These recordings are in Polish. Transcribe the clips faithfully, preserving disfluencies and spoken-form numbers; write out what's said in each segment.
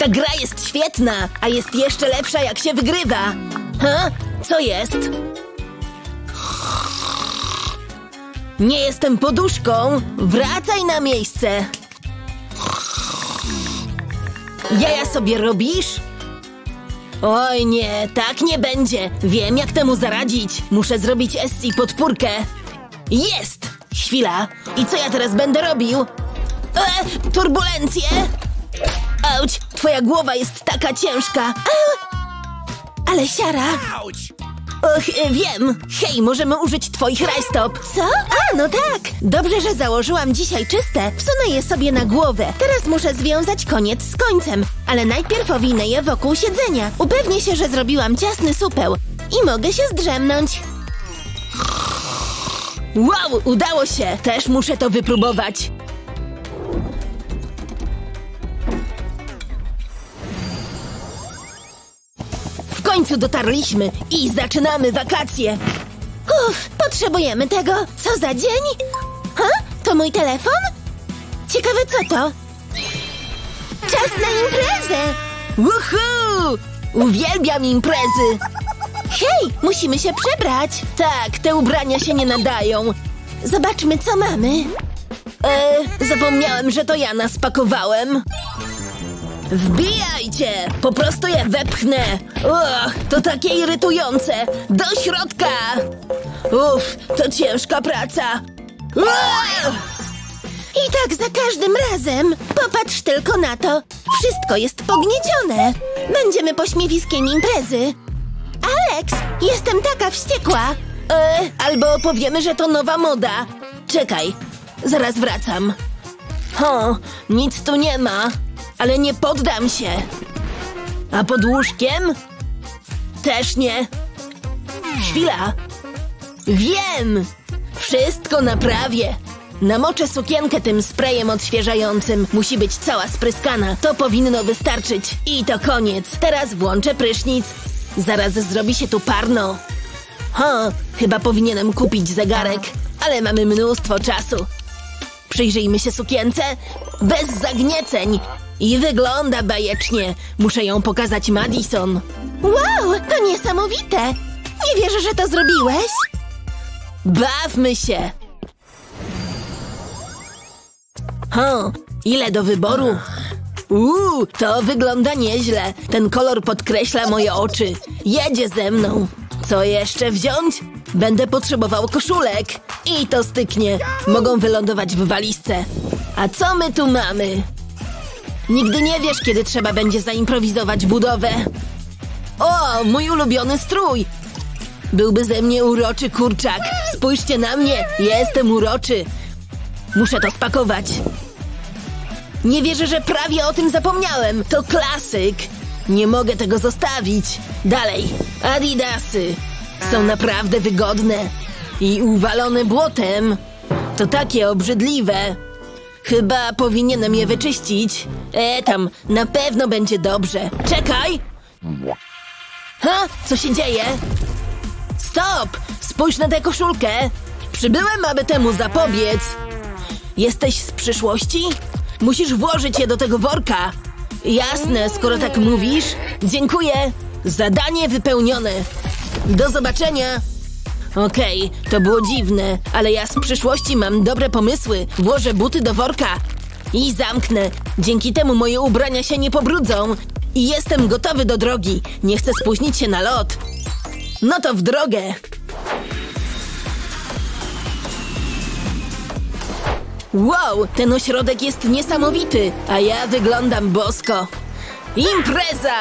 Ta gra jest świetna, a jest jeszcze lepsza, jak się wygrywa. Ha? Co jest? Nie jestem poduszką. Wracaj na miejsce. Jaja sobie robisz? Oj nie, tak nie będzie. Wiem, jak temu zaradzić. Muszę zrobić Essie podpórkę. Jest! Chwila. I co ja teraz będę robił? E, turbulencje! Auć, twoja głowa jest taka ciężka. Au. Ale siara. Och, wiem. Hej, możemy użyć twoich rajstop. Co? A, no tak. Dobrze, że założyłam dzisiaj czyste. Wsunę je sobie na głowę. Teraz muszę związać koniec z końcem. Ale najpierw owinę je wokół siedzenia. Upewnię się, że zrobiłam ciasny supeł. I mogę się zdrzemnąć. Wow, udało się. Też muszę to wypróbować. W końcu dotarliśmy i zaczynamy wakacje. Uff, potrzebujemy tego. Co za dzień? Ha? To mój telefon? Ciekawe co to? Czas na imprezę! Woohoo! Uwielbiam imprezy! Hej, musimy się przebrać! Tak, te ubrania się nie nadają. Zobaczmy, co mamy. Eee, zapomniałem, że to ja nas pakowałem. Wbijajcie! Po prostu je wepchnę! Och, to takie irytujące! Do środka! Uff, to ciężka praca! Uff! I tak za każdym razem! Popatrz tylko na to! Wszystko jest pogniecione! Będziemy pośmiewiskiem imprezy! Alex, jestem taka wściekła! E, albo powiemy, że to nowa moda! Czekaj, zaraz wracam. O, nic tu nie ma! Ale nie poddam się. A pod łóżkiem? Też nie. Chwila. Wiem. Wszystko naprawię. Namoczę sukienkę tym sprayem odświeżającym. Musi być cała spryskana. To powinno wystarczyć. I to koniec. Teraz włączę prysznic. Zaraz zrobi się tu parno. Ha, chyba powinienem kupić zegarek. Ale mamy mnóstwo czasu. Przyjrzyjmy się sukience. Bez zagnieceń. I wygląda bajecznie. Muszę ją pokazać Madison. Wow, to niesamowite. Nie wierzę, że to zrobiłeś. Bawmy się. O, ile do wyboru. Uuu, to wygląda nieźle. Ten kolor podkreśla moje oczy. Jedzie ze mną. Co jeszcze wziąć? Będę potrzebował koszulek. I to styknie. Mogą wylądować w walizce. A co my tu mamy? Nigdy nie wiesz, kiedy trzeba będzie zaimprowizować budowę. O, mój ulubiony strój. Byłby ze mnie uroczy kurczak. Spójrzcie na mnie, jestem uroczy. Muszę to spakować. Nie wierzę, że prawie o tym zapomniałem. To klasyk. Nie mogę tego zostawić. Dalej, adidasy. Są naprawdę wygodne. I uwalone błotem. To takie obrzydliwe. Chyba powinienem je wyczyścić. E, tam, na pewno będzie dobrze. Czekaj! Ha? Co się dzieje? Stop! Spójrz na tę koszulkę. Przybyłem, aby temu zapobiec. Jesteś z przyszłości? Musisz włożyć je do tego worka. Jasne, skoro tak mówisz. Dziękuję. Zadanie wypełnione. Do zobaczenia. Okej, okay, to było dziwne, ale ja z przyszłości mam dobre pomysły. Włożę buty do worka i zamknę. Dzięki temu moje ubrania się nie pobrudzą. I jestem gotowy do drogi. Nie chcę spóźnić się na lot. No to w drogę. Wow, ten ośrodek jest niesamowity, a ja wyglądam bosko. Impreza!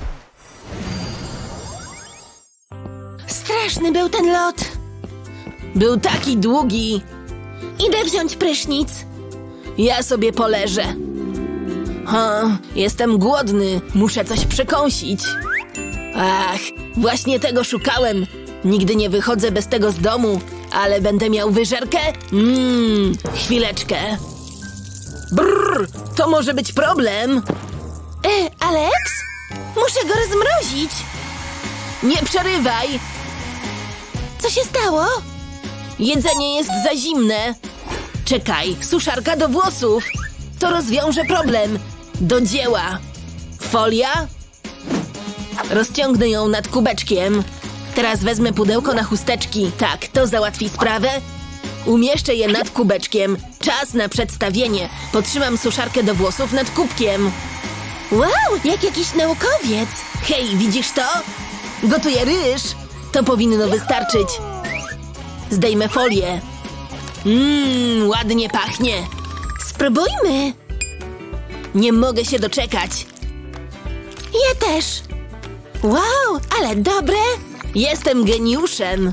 Straszny był ten lot. Był taki długi. Idę wziąć prysznic. Ja sobie poleżę. Ha, jestem głodny. Muszę coś przekąsić. Ach, właśnie tego szukałem. Nigdy nie wychodzę bez tego z domu. Ale będę miał wyżerkę? Mmm, chwileczkę. Brrr, to może być problem. E, Alex? Muszę go rozmrozić. Nie przerywaj. Co się stało? Jedzenie jest za zimne. Czekaj, suszarka do włosów. To rozwiąże problem. Do dzieła. Folia. Rozciągnę ją nad kubeczkiem. Teraz wezmę pudełko na chusteczki. Tak, to załatwi sprawę. Umieszczę je nad kubeczkiem. Czas na przedstawienie. Potrzymam suszarkę do włosów nad kubkiem. Wow, jak jakiś naukowiec. Hej, widzisz to? Gotuję ryż. To powinno wystarczyć. Zdejmę folię. Mmm, ładnie pachnie. Spróbujmy. Nie mogę się doczekać. Ja też. Wow, ale dobre. Jestem geniuszem.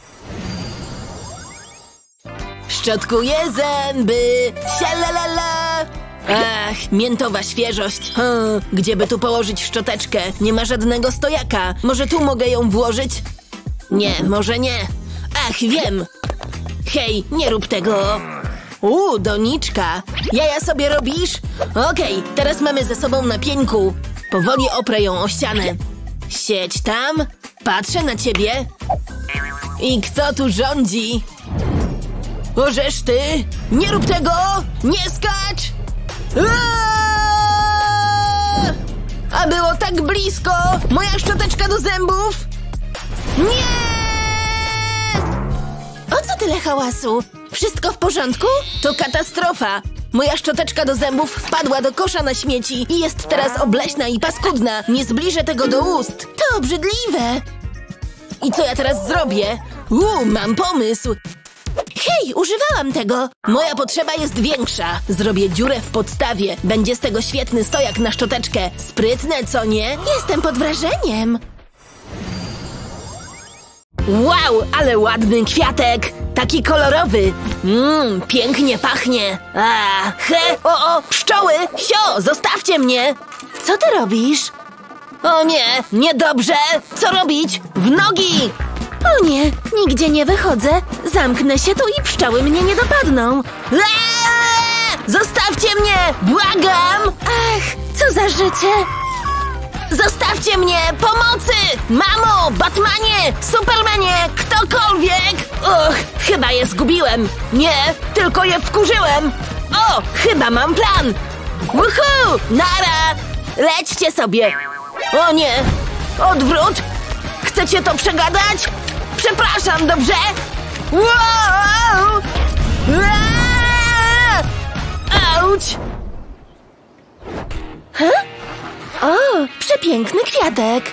Szczotkuję zęby. Sialalala. Ach, miętowa świeżość. Hmm, gdzie by tu położyć szczoteczkę? Nie ma żadnego stojaka. Może tu mogę ją włożyć? Nie, może nie. Ach, wiem. Hej, nie rób tego. Uuu, doniczka. Jaja sobie robisz? Okej, teraz mamy ze sobą na pieńku. Powoli oprę ją o ścianę. Siedź tam. Patrzę na ciebie. I kto tu rządzi? Orzesz ty? Nie rób tego! Nie skacz! Aaaa! A było tak blisko! Moja szczoteczka do zębów! Nie! O co tyle hałasu? Wszystko w porządku? To katastrofa! Moja szczoteczka do zębów wpadła do kosza na śmieci i jest teraz obleśna i paskudna. Nie zbliżę tego do ust. To obrzydliwe! I co ja teraz zrobię? Uuu, mam pomysł! Hej, używałam tego! Moja potrzeba jest większa. Zrobię dziurę w podstawie. Będzie z tego świetny stojak na szczoteczkę. Sprytne, co nie? Jestem pod wrażeniem. Wow, ale ładny kwiatek! Taki kolorowy. Mmm, pięknie pachnie. A, he, o, o, pszczoły! Sio, zostawcie mnie! Co ty robisz? O nie, niedobrze! Co robić? W nogi! O nie, nigdzie nie wychodzę. Zamknę się tu i pszczoły mnie nie dopadną. Eee! Zostawcie mnie! Błagam! Ach, co za życie! Zostawcie mnie! Pomocy! Mamo! Batmanie! Supermanie! Ktokolwiek! Och, chyba je zgubiłem. Nie, tylko je wkurzyłem. O, chyba mam plan. Uhu! Nara! Lećcie sobie. O nie! Odwrót! Chcecie to przegadać? Przepraszam, dobrze? Wow! Aaaa! Auć! Huh? O, przepiękny kwiatek.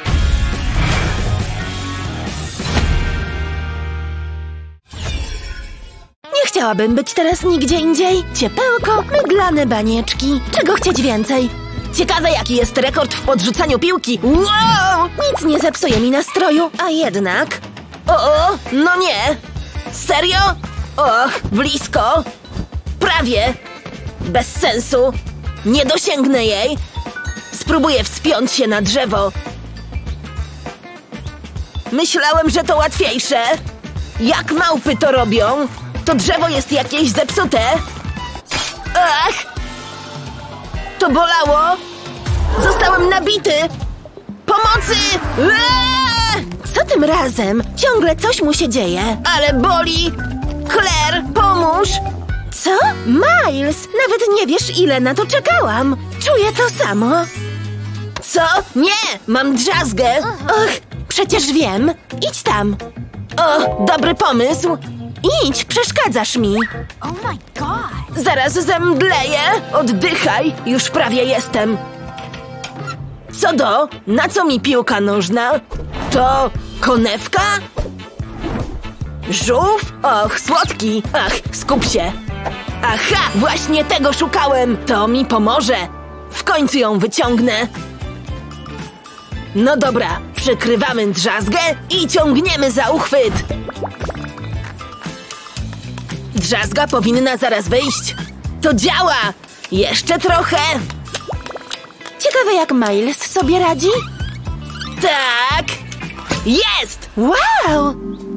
Nie chciałabym być teraz nigdzie indziej. Ciepełko, mydlane banieczki. Czego chcieć więcej? Ciekawe, jaki jest rekord w podrzucaniu piłki. Wow! Nic nie zepsuje mi nastroju, a jednak... O, o, no nie. Serio? Och, blisko. Prawie. Bez sensu. Nie dosięgnę jej. Spróbuję wspiąć się na drzewo. Myślałem, że to łatwiejsze. Jak małpy to robią? To drzewo jest jakieś zepsute. Ach! To bolało. Zostałem nabity. Pomocy! Eee! Co tym razem? Ciągle coś mu się dzieje. Ale boli. Claire, pomóż. Co? Miles, nawet nie wiesz, ile na to czekałam. Czuję to samo. Co? Nie, mam drzazgę. Och, przecież wiem. Idź tam. O, dobry pomysł. Idź, przeszkadzasz mi. Oh my god! Zaraz zemdleję. Oddychaj, już prawie jestem. Co do? Na co mi piłka nożna? To konewka? Żółw? Och, słodki. Ach, skup się. Aha, właśnie tego szukałem. To mi pomoże. W końcu ją wyciągnę. No dobra, przykrywamy drzazgę i ciągniemy za uchwyt. Drzazga powinna zaraz wyjść. To działa! Jeszcze trochę. Ciekawe, jak Miles sobie radzi. Tak! Jest! Wow!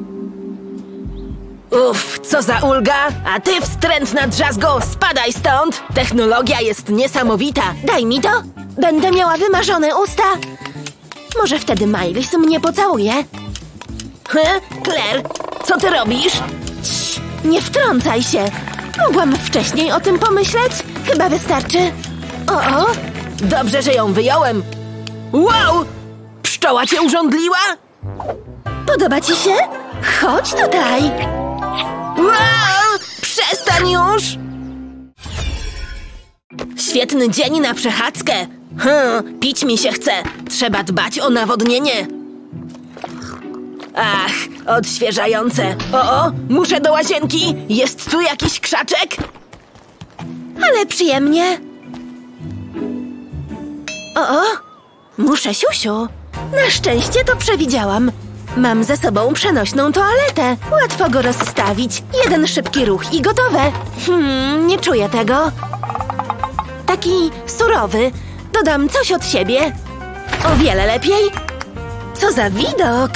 Uff, co za ulga! A ty, wstrętna drzazgo, spadaj stąd! Technologia jest niesamowita. Daj mi to. Będę miała wymarzone usta. Może wtedy Miles mnie pocałuje. He? Claire, co ty robisz? Cii, nie wtrącaj się. Mogłam wcześniej o tym pomyśleć. Chyba wystarczy. O, o. Dobrze, że ją wyjąłem. Wow! Pszczoła cię urządliła? Podoba ci się? Chodź tutaj. Wow! Przestań już! Świetny dzień na przechadzkę. Hmm, pić mi się chce. Trzeba dbać o nawodnienie. Ach, odświeżające. O, o, muszę do łazienki. Jest tu jakiś krzaczek? Ale przyjemnie. O, o, muszę siusiu. Na szczęście to przewidziałam. Mam ze sobą przenośną toaletę. Łatwo go rozstawić. Jeden szybki ruch i gotowe. Hmm, nie czuję tego. Taki surowy. Dodam coś od siebie. O wiele lepiej. Co za widok.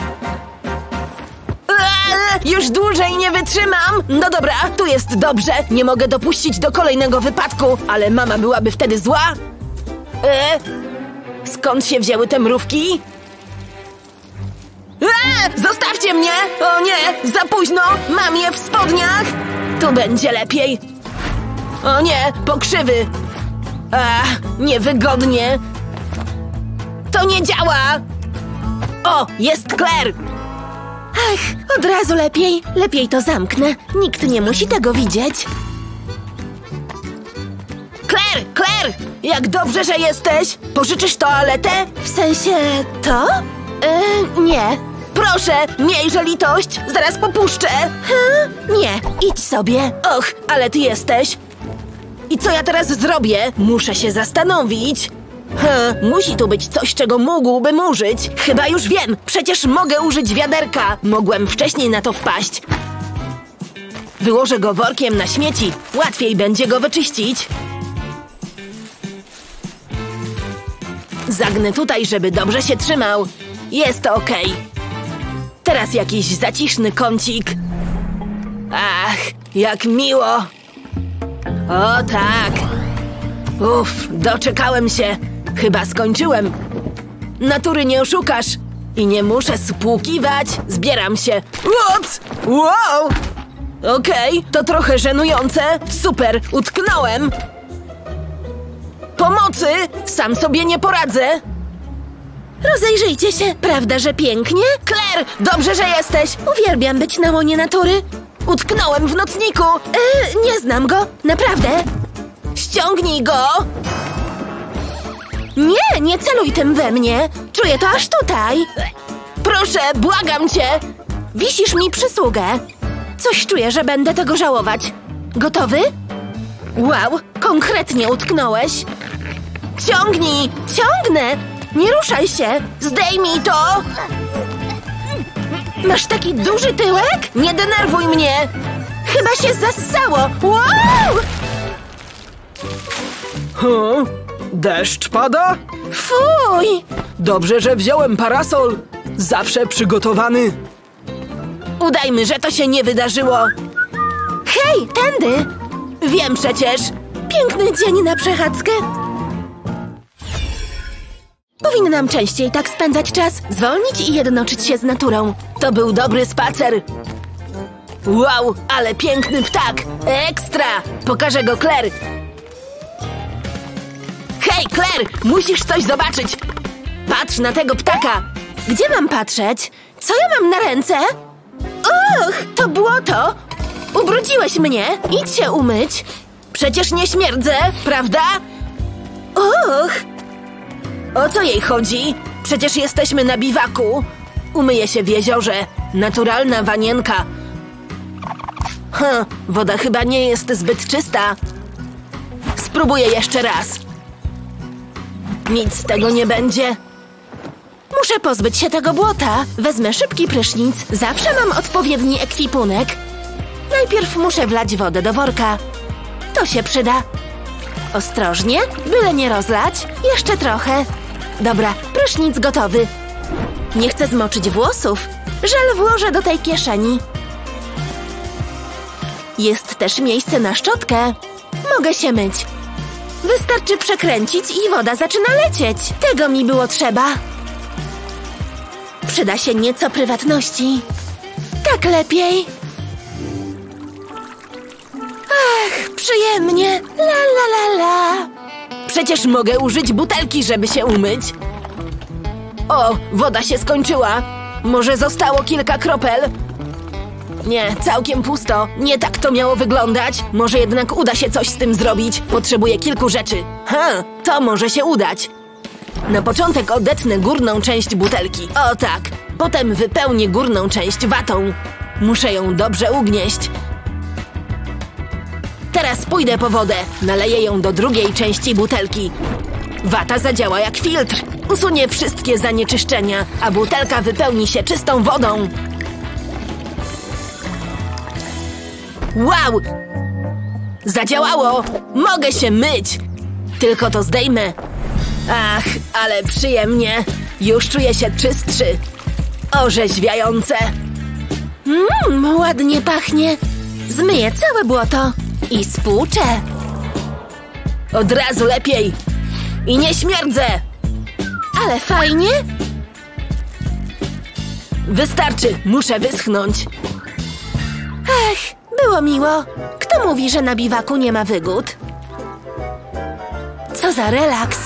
Eee, już dłużej nie wytrzymam. No dobra, tu jest dobrze. Nie mogę dopuścić do kolejnego wypadku. Ale mama byłaby wtedy zła. Eee, skąd się wzięły te mrówki? Eee, zostawcie mnie! O nie, za późno! Mam je w spodniach! Tu będzie lepiej. O nie, pokrzywy. Ach, niewygodnie. To nie działa! O, jest Claire! Ach, od razu lepiej. Lepiej to zamknę. Nikt nie musi tego widzieć. Claire, Claire! Jak dobrze, że jesteś! Pożyczysz toaletę? W sensie to? Yy, nie. Proszę, miejże litość! Zaraz popuszczę! Hmm, nie, idź sobie. Och, ale ty jesteś! I co ja teraz zrobię? Muszę się zastanowić. Hm, musi tu być coś, czego mógłbym użyć. Chyba już wiem. Przecież mogę użyć wiaderka. Mogłem wcześniej na to wpaść. Wyłożę go workiem na śmieci. Łatwiej będzie go wyczyścić. Zagnę tutaj, żeby dobrze się trzymał. Jest okej. Teraz jakiś zaciszny kącik. Ach, jak miło. O tak. Uff, doczekałem się. Chyba skończyłem. Natury nie oszukasz. I nie muszę spłukiwać. Zbieram się. Ups! Wow! Okej, okay, to trochę żenujące. Super, utknąłem. Pomocy! Sam sobie nie poradzę. Rozejrzyjcie się. Prawda, że pięknie? Claire, dobrze, że jesteś. Uwielbiam być na łonie natury. Utknąłem w nocniku. Yy, nie znam go. Naprawdę. Ściągnij go. Nie, nie celuj tym we mnie. Czuję to aż tutaj. Proszę, błagam cię. Wisisz mi przysługę. Coś czuję, że będę tego żałować. Gotowy? Wow, konkretnie utknąłeś. Ciągnij. Ciągnę. Nie ruszaj się. Zdejmij to. Masz taki duży tyłek? Nie denerwuj mnie. Chyba się zassało. Wow! Hmm? Deszcz pada? Fuj! Dobrze, że wziąłem parasol. Zawsze przygotowany. Udajmy, że to się nie wydarzyło. Hej, tędy! Wiem przecież. Piękny dzień na przechadzkę. Powinnam częściej tak spędzać czas, zwolnić i jednoczyć się z naturą. To był dobry spacer. Wow, ale piękny ptak. Ekstra! Pokażę go Claire. Hej, Claire, musisz coś zobaczyć. Patrz na tego ptaka. Gdzie mam patrzeć? Co ja mam na ręce? Och, to błoto! Ubrudziłeś mnie. Idź się umyć. Przecież nie śmierdzę, prawda? Och! O co jej chodzi? Przecież jesteśmy na biwaku. Umyję się w jeziorze. Naturalna wanienka. Hm, woda chyba nie jest zbyt czysta. Spróbuję jeszcze raz. Nic z tego nie będzie. Muszę pozbyć się tego błota. Wezmę szybki prysznic. Zawsze mam odpowiedni ekwipunek. Najpierw muszę wlać wodę do worka. To się przyda. Ostrożnie, byle nie rozlać. Jeszcze trochę. Dobra, prysznic gotowy. Nie chcę zmoczyć włosów. Żel włożę do tej kieszeni. Jest też miejsce na szczotkę. Mogę się myć. Wystarczy przekręcić i woda zaczyna lecieć. Tego mi było trzeba. Przyda się nieco prywatności. Tak lepiej. Ach, przyjemnie. La la la la. Przecież mogę użyć butelki, żeby się umyć. O, woda się skończyła. Może zostało kilka kropel? Nie, całkiem pusto. Nie tak to miało wyglądać. Może jednak uda się coś z tym zrobić. Potrzebuję kilku rzeczy. Ha, to może się udać. Na początek odetnę górną część butelki. O tak. Potem wypełnię górną część watą. Muszę ją dobrze ugnieść. Teraz pójdę po wodę. Naleję ją do drugiej części butelki. Wata zadziała jak filtr. Usunie wszystkie zanieczyszczenia, a butelka wypełni się czystą wodą. Wow! Zadziałało! Mogę się myć! Tylko to zdejmę. Ach, ale przyjemnie. Już czuję się czystszy. Orzeźwiające. Mmm, ładnie pachnie. Zmyję całe błoto i spłuczę. Od razu lepiej. I nie śmierdzę. Ale fajnie. Wystarczy, muszę wyschnąć. Ech, było miło. Kto mówi, że na biwaku nie ma wygód? Co za relaks.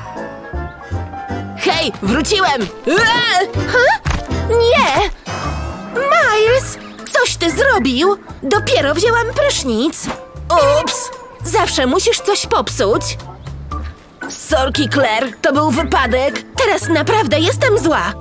Hej, wróciłem! Eee! Ha? Nie! Miles, coś ty zrobił? Dopiero wzięłam prysznic. Ups! Zawsze musisz coś popsuć. Sorki, Claire, to był wypadek. Teraz naprawdę jestem zła.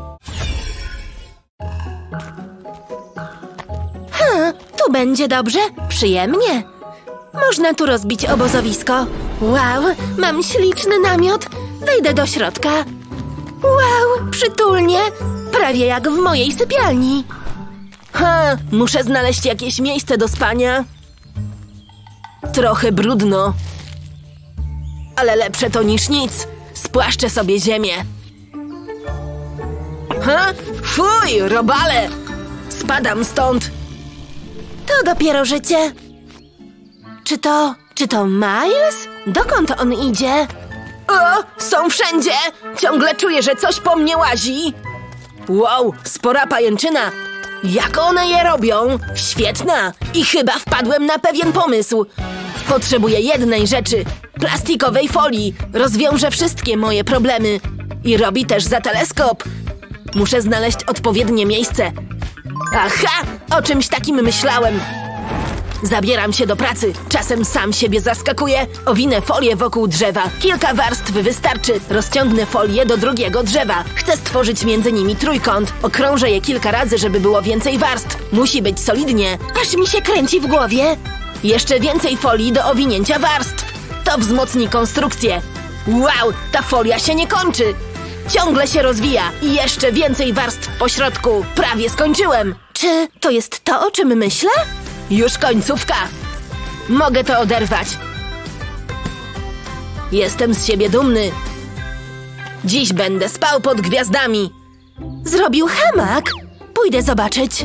Ha, tu będzie dobrze, przyjemnie. Można tu rozbić obozowisko. Wow, mam śliczny namiot. Wejdę do środka. Wow, przytulnie. Prawie jak w mojej sypialni. Ha, muszę znaleźć jakieś miejsce do spania. Trochę brudno. Ale lepsze to niż nic. Spłaszczę sobie ziemię. Ha? Fuj, robale! Spadam stąd. To dopiero życie. Czy to... czy to Miles? Dokąd on idzie? O, są wszędzie! Ciągle czuję, że coś po mnie łazi. Wow, spora pajęczyna. Jak one je robią? Świetna! I chyba wpadłem na pewien pomysł. Potrzebuję jednej rzeczy. Plastikowej folii. Rozwiąże wszystkie moje problemy. I robi też za teleskop. Muszę znaleźć odpowiednie miejsce. Aha! O czymś takim myślałem. Zabieram się do pracy. Czasem sam siebie zaskakuję. Owinę folię wokół drzewa. Kilka warstw wystarczy. Rozciągnę folię do drugiego drzewa. Chcę stworzyć między nimi trójkąt. Okrążę je kilka razy, żeby było więcej warstw. Musi być solidnie. Aż mi się kręci w głowie. Jeszcze więcej folii do owinięcia warstw. To wzmocni konstrukcję. Wow, ta folia się nie kończy. Ciągle się rozwija. I jeszcze więcej warstw po środku. Prawie skończyłem. Czy to jest to, o czym myślę? Już końcówka. Mogę to oderwać. Jestem z siebie dumny. Dziś będę spał pod gwiazdami. Zrobił hamak. Pójdę zobaczyć.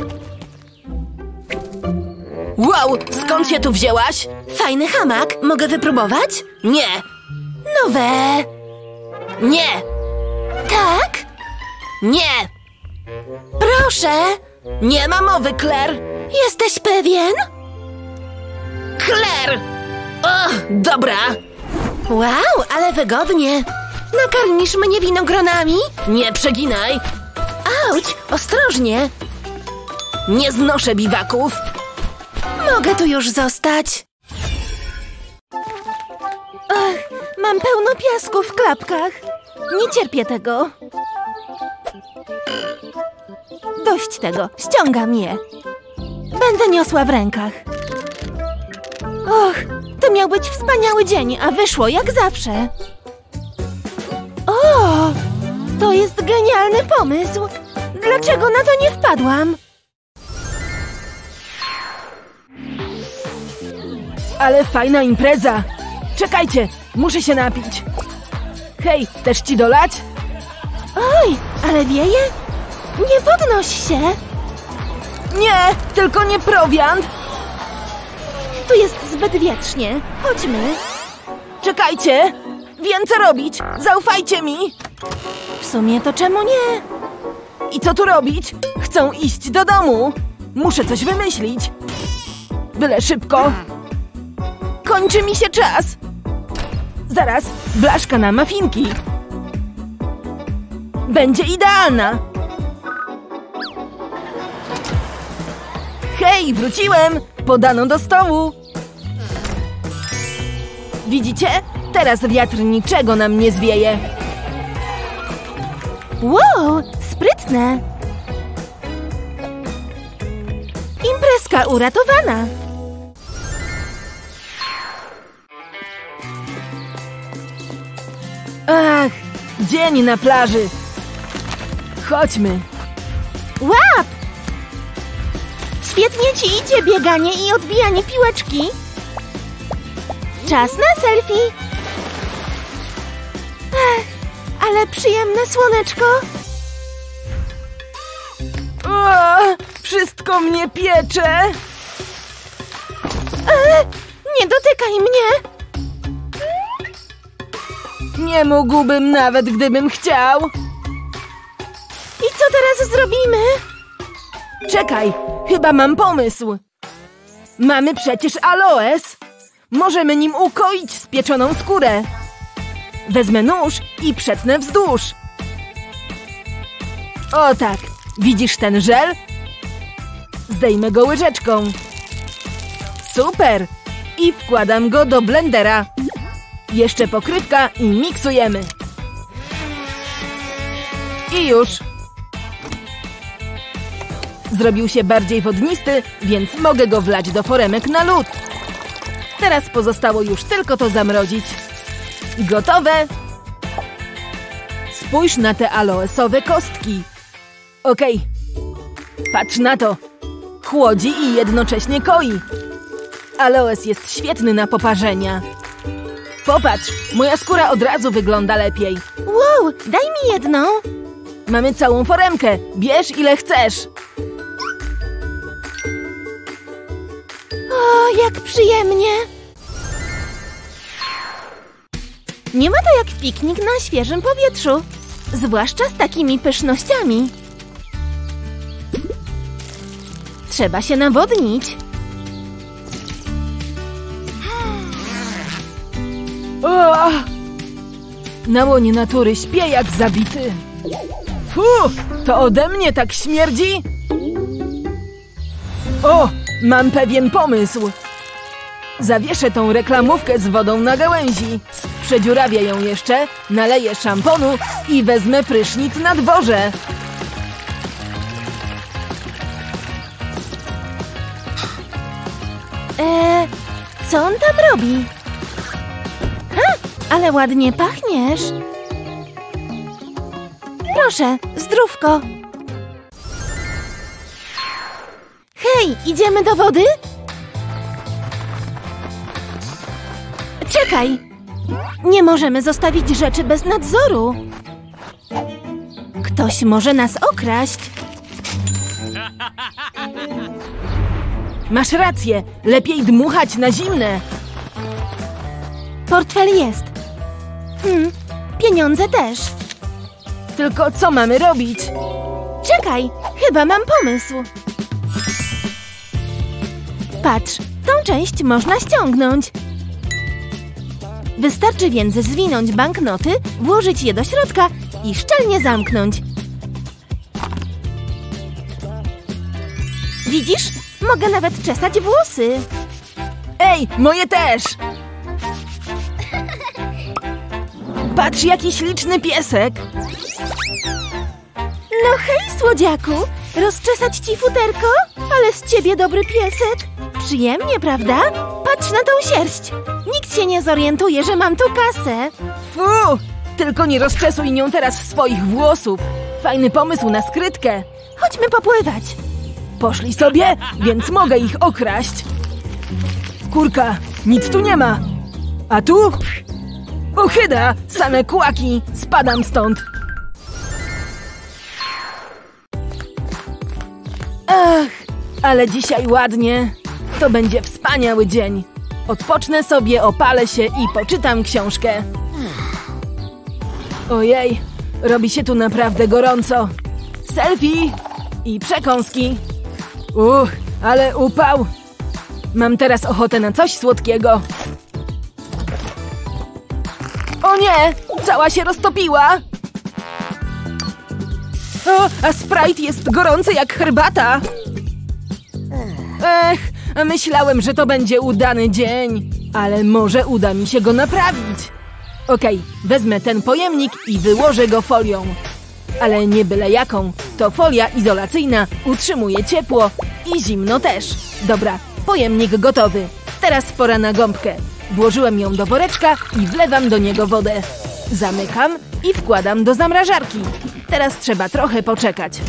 Wow, skąd się tu wzięłaś? Fajny hamak. Mogę wypróbować? Nie. Nowe. Nie. Tak? Nie. Proszę. Nie ma mowy, Claire. Jesteś pewien? Claire! O, dobra. Wow, ale wygodnie. Nakarmisz mnie winogronami? Nie przeginaj. Auć, ostrożnie. Nie znoszę biwaków. Mogę tu już zostać. Ach, mam pełno piasku w klapkach. Nie cierpię tego. Dość tego, ściągam je. Będę niosła w rękach. Och, to miał być wspaniały dzień, a wyszło jak zawsze. O, to jest genialny pomysł. Dlaczego na to nie wpadłam? Ale fajna impreza. Czekajcie, muszę się napić. Hej, też ci dolać? Oj, ale wieje? Nie podnoś się. Nie, tylko nie prowiant. Tu jest zbyt wietrznie. Chodźmy. Czekajcie. Wiem, co robić. Zaufajcie mi. W sumie to czemu nie? I co tu robić? Chcą iść do domu. Muszę coś wymyślić. Byle szybko. Kończy mi się czas. Zaraz, blaszka na mafinki. Będzie idealna! Hej, wróciłem! Podano do stołu! Widzicie? Teraz wiatr niczego nam nie zwieje. Wow, sprytne! Imprezka uratowana! Ach, dzień na plaży! Chodźmy! Łap! Świetnie ci idzie bieganie i odbijanie piłeczki. Czas na selfie. Ech, ale przyjemne słoneczko. O, wszystko mnie piecze! E, nie dotykaj mnie! Nie mógłbym nawet, gdybym chciał. I co teraz zrobimy? Czekaj, chyba mam pomysł. Mamy przecież aloes. Możemy nim ukoić spieczoną skórę. Wezmę nóż i przetnę wzdłuż. O tak, widzisz ten żel? Zdejmę go łyżeczką. Super! I wkładam go do blendera. Jeszcze pokrywka i miksujemy. I już. Zrobił się bardziej wodnisty, więc mogę go wlać do foremek na lód. Teraz pozostało już tylko to zamrozić. Gotowe! Spójrz na te aloesowe kostki. Okej. Patrz na to. Chłodzi i jednocześnie koi. Aloes jest świetny na poparzenia. Popatrz, moja skóra od razu wygląda lepiej. Wow, daj mi jedną. Mamy całą foremkę. Bierz ile chcesz. O, jak przyjemnie. Nie ma to jak piknik na świeżym powietrzu. Zwłaszcza z takimi pysznościami. Trzeba się nawodnić. O! Na łonie natury śpię jak zabity. Fu! To ode mnie tak śmierdzi? O! Mam pewien pomysł. Zawieszę tą reklamówkę z wodą na gałęzi. Przedziurawię ją jeszcze, naleję szamponu i wezmę prysznic na dworze. Eee, co on tam robi? Ha, ale ładnie pachniesz. Proszę, zdrówko. Hej, idziemy do wody? Czekaj! Nie możemy zostawić rzeczy bez nadzoru. Ktoś może nas okraść. Masz rację, lepiej dmuchać na zimne. Portfel jest. Hmm, pieniądze też. Tylko co mamy robić? Czekaj, chyba mam pomysł. Patrz, tą część można ściągnąć. Wystarczy więc zwinąć banknoty, włożyć je do środka i szczelnie zamknąć. Widzisz? Mogę nawet czesać włosy. Ej, moje też! Patrz, jaki śliczny piesek! No hej, słodziaku! Rozczesać ci futerko? Ale z ciebie dobry piesek! Przyjemnie, prawda? Patrz na tą sierść! Nikt się nie zorientuje, że mam tu kasę! Fu! Tylko nie rozczesuj nią teraz swoich włosów! Fajny pomysł na skrytkę! Chodźmy popływać! Poszli sobie, więc mogę ich okraść! Kurka, nic tu nie ma! A tu? Ochyda! Same kłaki! Spadam stąd! Ach, ale dzisiaj ładnie! To będzie wspaniały dzień! Odpocznę sobie, opalę się i poczytam książkę. Ojej, robi się tu naprawdę gorąco. Selfie i przekąski. Uch, ale upał. Mam teraz ochotę na coś słodkiego. O nie, cała się roztopiła. O, a Sprite jest gorący jak herbata. Ech, myślałem, że to będzie udany dzień, ale może uda mi się go naprawić. Okej, wezmę ten pojemnik i wyłożę go folią. Ale nie byle jaką. To folia izolacyjna utrzymuje ciepło i zimno też. Dobra, pojemnik gotowy. Teraz pora na gąbkę. Włożyłem ją do woreczka i wlewam do niego wodę. Zamykam i wkładam do zamrażarki. Teraz trzeba trochę poczekać.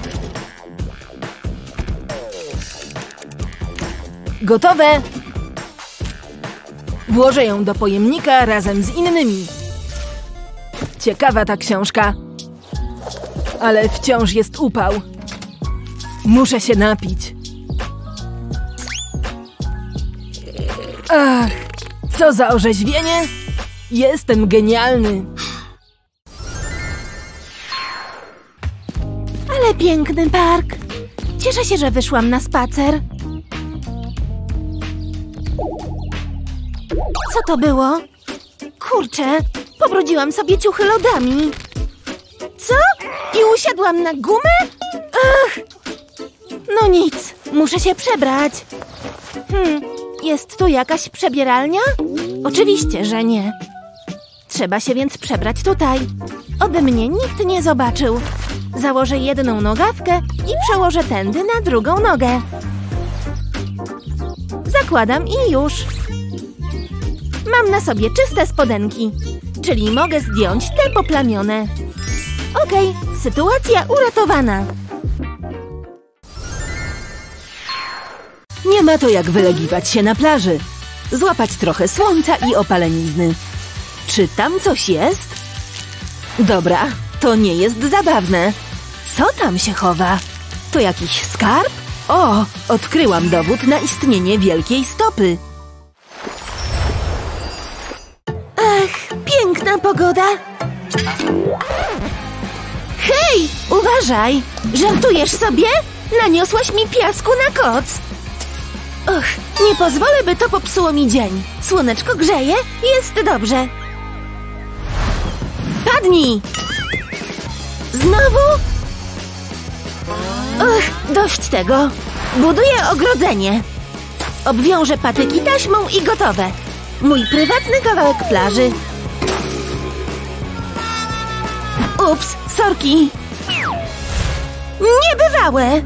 Gotowe! Włożę ją do pojemnika razem z innymi. Ciekawa ta książka. Ale wciąż jest upał. Muszę się napić. Ach, co za orzeźwienie! Jestem genialny. Ale piękny park. Cieszę się, że wyszłam na spacer. Co to było? Kurczę, pobrudziłam sobie ciuchy lodami. Co? I usiadłam na gumę? Ach! No nic, muszę się przebrać. Hmm, jest tu jakaś przebieralnia? Oczywiście, że nie. Trzeba się więc przebrać tutaj. Oby mnie nikt nie zobaczył. Założę jedną nogawkę i przełożę tędy na drugą nogę. Zakładam i już. Mam na sobie czyste spodenki, czyli mogę zdjąć te poplamione. Okej, sytuacja uratowana. Nie ma to jak wylegiwać się na plaży. Złapać trochę słońca i opalenizny. Czy tam coś jest? Dobra, to nie jest zabawne. Co tam się chowa? To jakiś skarb? O, odkryłam dowód na istnienie wielkiej stopy. Ach, piękna pogoda. Hej, uważaj! Żartujesz sobie? Naniosłaś mi piasku na koc. Och, nie pozwolę, by to popsuło mi dzień. Słoneczko grzeje, jest dobrze. Padnij! Znowu? Och, dość tego. Buduję ogrodzenie. Obwiążę patyki taśmą i gotowe. Mój prywatny kawałek plaży. Ups, sorki. Niebywałe.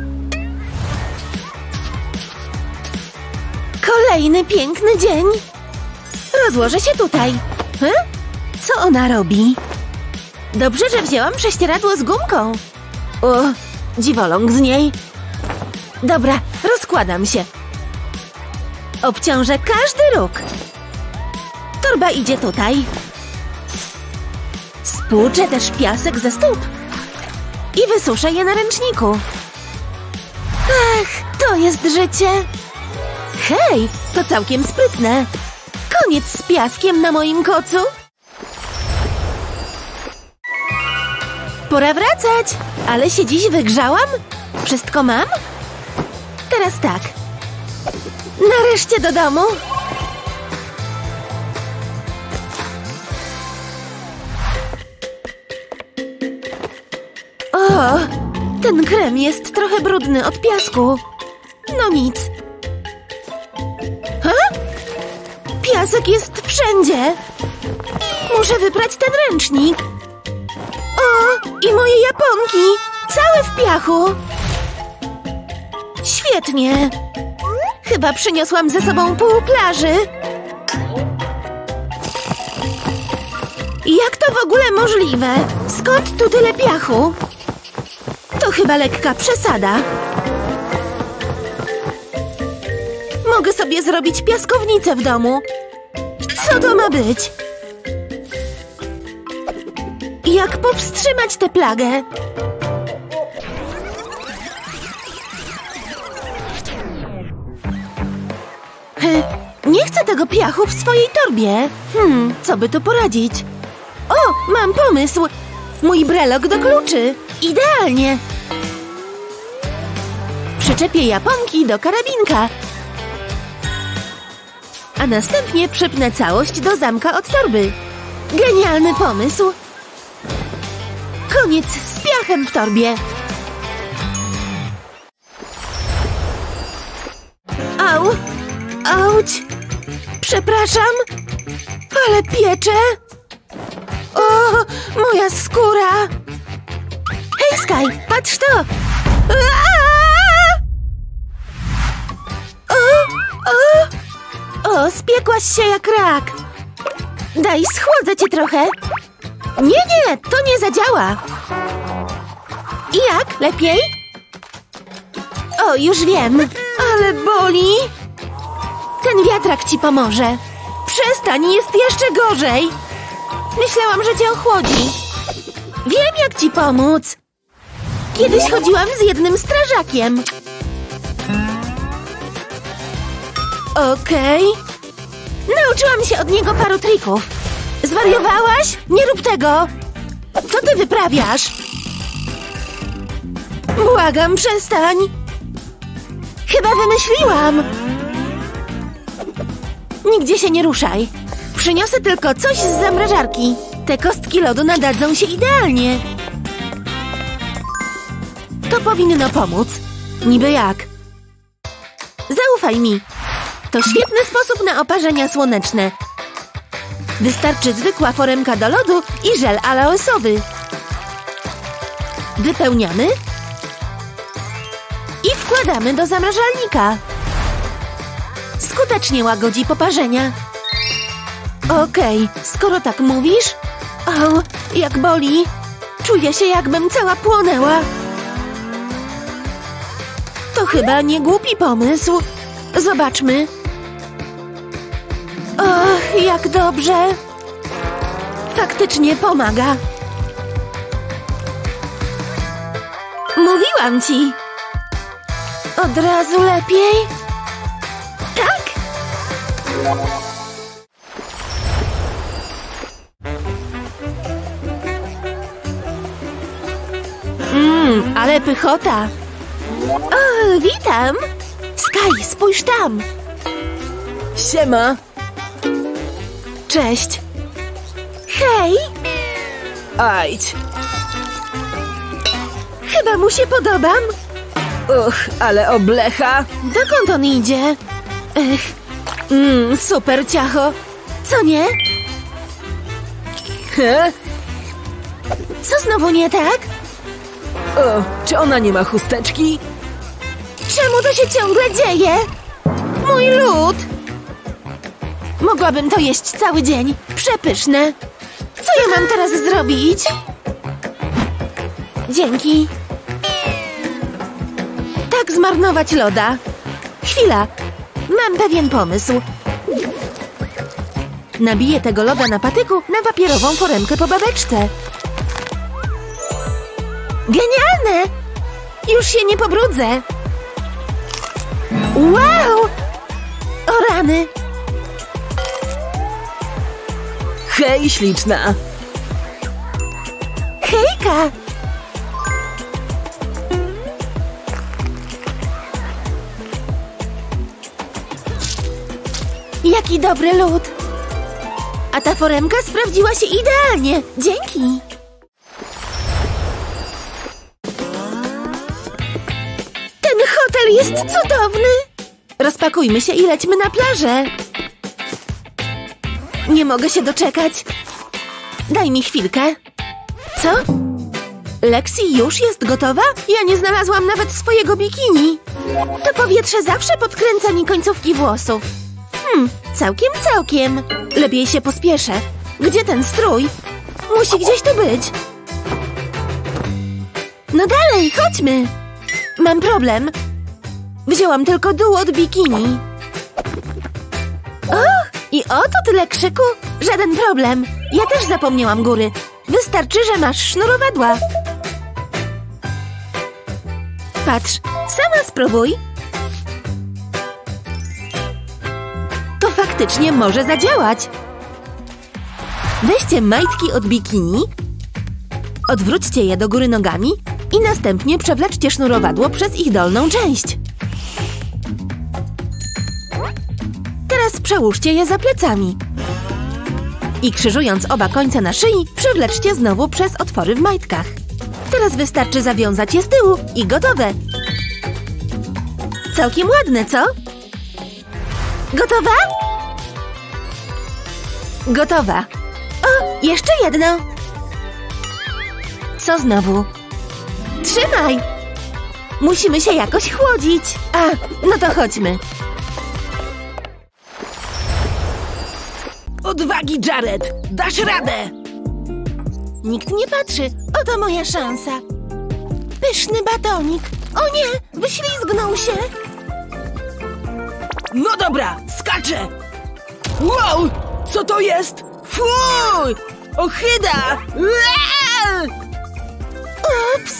Kolejny piękny dzień. Rozłożę się tutaj. Hm? Co ona robi? Dobrze, że wzięłam prześcieradło z gumką. O, dziwoląg z niej. Dobra, rozkładam się. Obciążę każdy róg. Torba idzie tutaj. Spłuczę też piasek ze stóp. I wysuszę je na ręczniku. Ach, to jest życie. Hej, to całkiem sprytne. Koniec z piaskiem na moim kocu. Pora wracać. Ale się dziś wygrzałam? Wszystko mam? Teraz tak. Nareszcie do domu. O, ten krem jest trochę brudny od piasku. No nic. Ha? Piasek jest wszędzie. Muszę wyprać ten ręcznik. O, i moje japonki. Całe w piachu. Świetnie. Chyba przyniosłam ze sobą pół plaży. Jak to w ogóle możliwe? Skąd tu tyle piachu? To chyba lekka przesada. Mogę sobie zrobić piaskownicę w domu. Co to ma być? Jak powstrzymać tę plagę? He, nie chcę tego piachu w swojej torbie. Hmm, co by tu poradzić? O, mam pomysł! Mój brelok do kluczy. Idealnie! Przyczepię japonki do karabinka. A następnie przypnę całość do zamka od torby. Genialny pomysł! Koniec z piachem w torbie. Przepraszam, ale piecze. O, moja skóra. Hej, Sky, patrz to. Aaaa! O, o, o, spiekłaś się jak rak. Daj, schłodzę cię trochę. Nie, nie, to nie zadziała. I jak? Lepiej? O, już wiem. Ale boli. Ten wiatrak ci pomoże. Przestań, jest jeszcze gorzej. Myślałam, że cię ochłodzi. Wiem, jak ci pomóc. Kiedyś chodziłam z jednym strażakiem. Okej. Nauczyłam się od niego paru trików. Zwariowałaś? Nie rób tego. Co ty wyprawiasz? Błagam, przestań. Chyba wymyśliłam. Nigdzie się nie ruszaj. Przyniosę tylko coś z zamrażarki. Te kostki lodu nadadzą się idealnie. To powinno pomóc. Niby jak? Zaufaj mi. To świetny sposób na oparzenia słoneczne. Wystarczy zwykła foremka do lodu i żel aloesowy. Wypełniamy i wkładamy do zamrażalnika. Skutecznie łagodzi poparzenia. Okej, skoro tak mówisz... O, jak boli. Czuję się, jakbym cała płonęła. To chyba nie głupi pomysł. Zobaczmy. Och, jak dobrze. Faktycznie pomaga. Mówiłam ci. Od razu lepiej? Tak? Mmm, ale pychota. O, witam. Sky, spójrz tam. Siema. Cześć. Hej. Ajdź. Chyba mu się podobam. Uch, ale oblecha. Dokąd on idzie? Ech. Mmm, super ciacho. Co nie? He? Co znowu nie tak? O, czy ona nie ma chusteczki? Czemu to się ciągle dzieje? Mój lód! Mogłabym to jeść cały dzień. Przepyszne. Co ja mam teraz zrobić? Dzięki. Tak zmarnować loda. Chwila. Mam pewien pomysł. Nabiję tego loda na patyku na papierową foremkę po babeczce. Genialne! Już się nie pobrudzę. Wow! O rany! Hej, śliczna. Hejka! Jaki dobry lód! A ta foremka sprawdziła się idealnie. Dzięki! Ten hotel jest cudowny! Rozpakujmy się i lećmy na plażę. Nie mogę się doczekać. Daj mi chwilkę. Co? Lexi już jest gotowa? Ja nie znalazłam nawet swojego bikini. To powietrze zawsze podkręca mi końcówki włosów. Hmm, całkiem, całkiem. Lepiej się pospieszę. Gdzie ten strój? Musi gdzieś tu być. No dalej, chodźmy. Mam problem. Wzięłam tylko dół od bikini. O, i oto tyle krzyku. Żaden problem. Ja też zapomniałam góry. Wystarczy, że masz sznurowadła. Patrz, sama spróbuj. To faktycznie może zadziałać. Weźcie majtki od bikini, odwróćcie je do góry nogami i następnie przewleczcie sznurowadło przez ich dolną część. Teraz przełóżcie je za plecami. I krzyżując oba końce na szyi, przewleczcie znowu przez otwory w majtkach. Teraz wystarczy zawiązać je z tyłu i gotowe. Całkiem ładne, co? Gotowa? Gotowa. O, jeszcze jedno. Co znowu? Trzymaj! Musimy się jakoś chłodzić. A, no to chodźmy. Odwagi, Jared! Dasz radę! Nikt nie patrzy. Oto moja szansa. Pyszny batonik. O nie, wyślizgnął się. No dobra, skaczę! Wow! Co to jest? Fuj! Ohyda! Eee! Ups!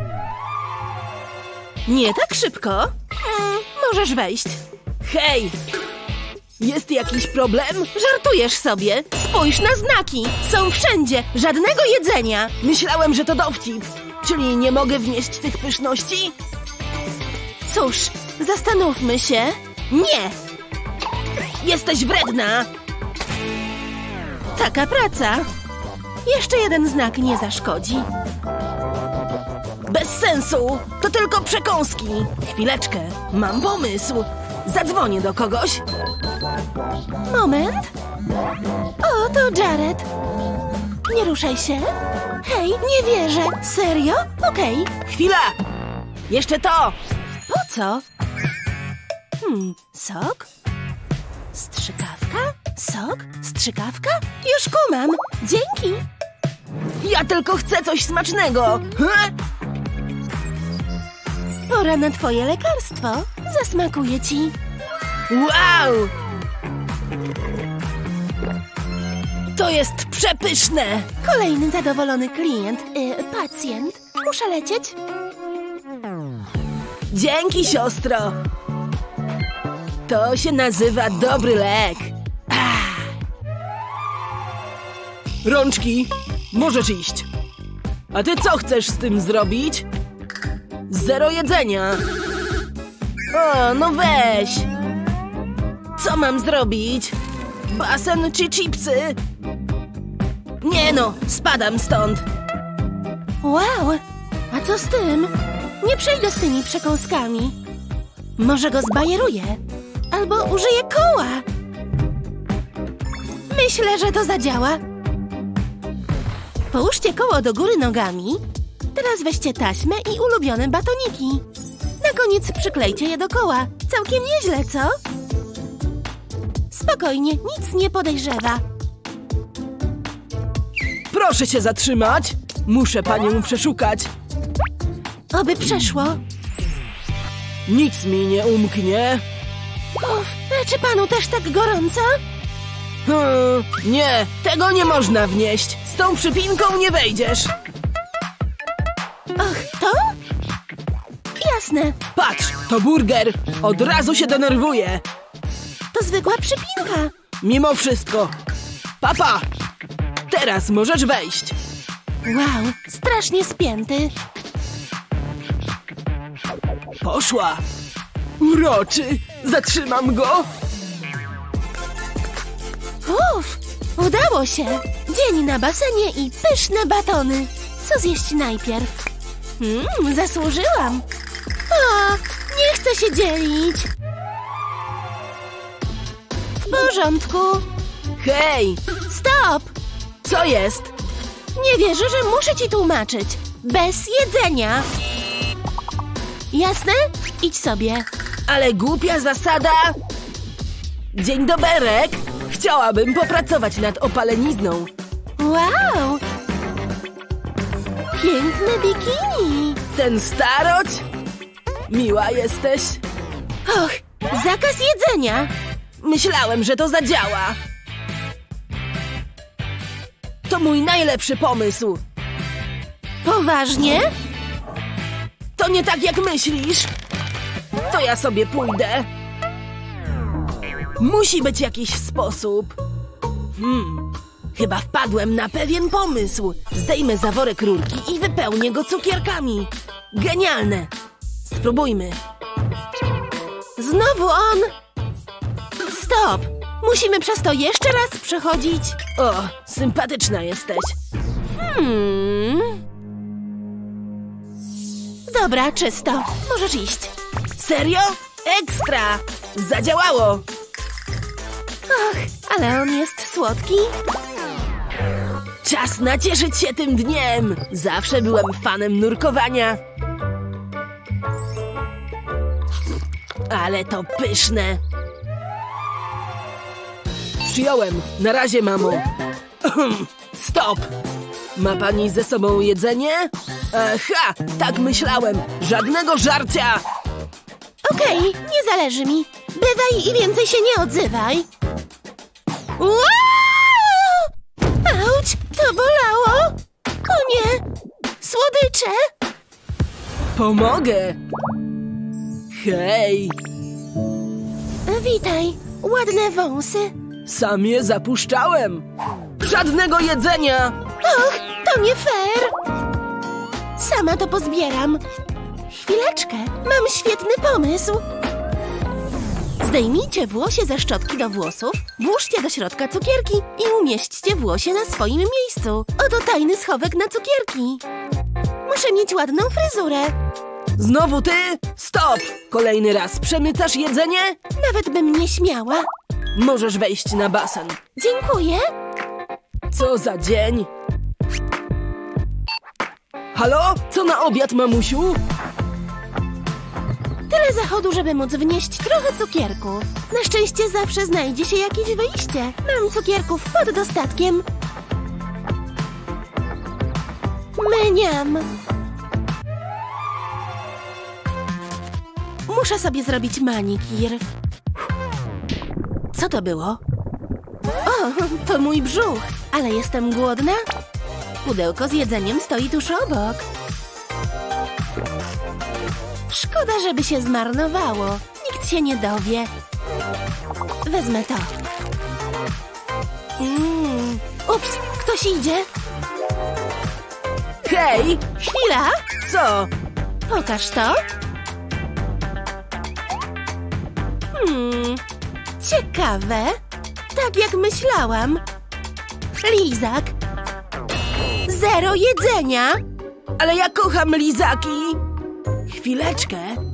Nie tak szybko. Hmm, możesz wejść. Hej! Jest jakiś problem? Żartujesz sobie. Spójrz na znaki. Są wszędzie. Żadnego jedzenia. Myślałem, że to dowcip. Czyli nie mogę wnieść tych pyszności? Cóż, zastanówmy się. Nie! Jesteś wredna! Taka praca. Jeszcze jeden znak nie zaszkodzi. Bez sensu! To tylko przekąski! Chwileczkę, mam pomysł! Zadzwonię do kogoś. Moment. O, to Jared. Nie ruszaj się. Hej, nie wierzę. Serio? Okej. Chwila! Jeszcze to! Po co? Hmm, sok? Strzykawka? Sok? Strzykawka? Już kumam. Dzięki. Ja tylko chcę coś smacznego! He? Pora na twoje lekarstwo. Zasmakuje ci. Wow! To jest przepyszne! Kolejny zadowolony klient, y, pacjent. Muszę lecieć. Dzięki, siostro! To się nazywa dobry lek. Ah. Rączki, możesz iść. A ty co chcesz z tym zrobić? Zero jedzenia. O, no weź. Co mam zrobić? Basen czy chipsy? Nie no, spadam stąd. Wow, a co z tym? Nie przejdę z tymi przekąskami. Może go zbajeruję. Albo użyję koła. Myślę, że to zadziała. Połóżcie koło do góry nogami. Teraz weźcie taśmę i ulubione batoniki. Na koniec przyklejcie je do koła. Całkiem nieźle, co? Spokojnie, nic nie podejrzewa. Proszę się zatrzymać. Muszę panią przeszukać. Oby przeszło. Nic mi nie umknie. Uf, a czy panu też tak gorąco? Hmm, nie, tego nie można wnieść. Z tą przypinką nie wejdziesz. Och, to? Jasne, Patrz, to burger. Od razu się denerwuje. to zwykła przypinka. Mimo wszystko. Papa, teraz możesz wejść. Wow, strasznie spięty. Poszła. Uroczy. Zatrzymam go. Uff, udało się. Dzień na basenie i pyszne batony. Co zjeść najpierw? Mmm, zasłużyłam. O, nie chcę się dzielić. W porządku. Hej, Stop! co jest? Nie wierzę, że muszę ci tłumaczyć. Bez jedzenia. Jasne? Idź sobie. Ale głupia zasada. Dzień doberek. Chciałabym popracować nad opalenizną. Wow! Piękne bikini. Ten staroć? Miła jesteś. Och, zakaz jedzenia. Myślałem, że to zadziała. To mój najlepszy pomysł. Poważnie? To nie tak, jak myślisz. To ja sobie pójdę. Musi być jakiś sposób. Hmm, chyba wpadłem na pewien pomysł. Zdejmę zaworek rurki i wypełnię go cukierkami. Genialne. Spróbujmy. Znowu on? Stop! Musimy przez to jeszcze raz przechodzić. O, sympatyczna jesteś. Hmm. Dobra, czysto. Możesz iść. Serio? Ekstra! Zadziałało! Och, Ale on jest słodki. Czas nacieszyć się tym dniem! Zawsze byłem fanem nurkowania. Ale to pyszne! Przyjąłem. Na razie, mamo. Stop! Ma pani ze sobą jedzenie? Aha, tak myślałem. Żadnego żarcia! Okej, nie zależy mi. Bywaj i więcej się nie odzywaj. Wow! Auć, to bolało! O nie! Słodycze! Pomogę! Hej! Witaj, ładne wąsy. Sam je zapuszczałem! Żadnego jedzenia! Och, to nie fair! Sama to pozbieram. Chwileczkę, mam świetny pomysł. Zdejmijcie włosie ze szczotki do włosów, włóżcie do środka cukierki i umieśćcie włosie na swoim miejscu. Oto tajny schowek na cukierki. Muszę mieć ładną fryzurę. Znowu ty? Stop! Kolejny raz przemycasz jedzenie? Nawet bym nie śmiała. Możesz wejść na basen. Dziękuję. Co za dzień! Halo? Co na obiad, mamusiu? Tyle zachodu, żeby móc wnieść trochę cukierków. Na szczęście zawsze znajdzie się jakieś wyjście. Mam cukierków pod dostatkiem. Myniam. Muszę sobie zrobić manikir. Co to było? O, to mój brzuch. Ale jestem głodna. Pudełko z jedzeniem stoi tuż obok. Szkoda, żeby się zmarnowało. Nikt się nie dowie. Wezmę to. Mm. Ups, ktoś idzie. Hej! Chwila. Co? Pokaż to. Hmm. Ciekawe. Tak jak myślałam. Lizak. Zero jedzenia. Ale ja kocham lizaki! Chwileczkę.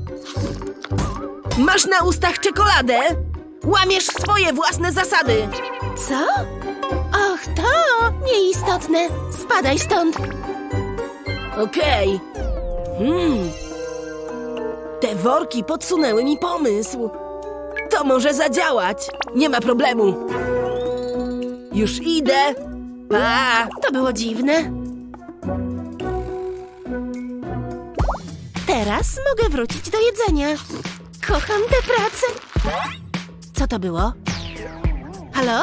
Masz na ustach czekoladę? Łamiesz swoje własne zasady! Co? Och, to nieistotne. Spadaj stąd. Okej. Hmm. Te worki podsunęły mi pomysł. To może zadziałać. Nie ma problemu. Już idę. Pa! To było dziwne. Teraz mogę wrócić do jedzenia. Kocham tę pracę. Co to było? Halo?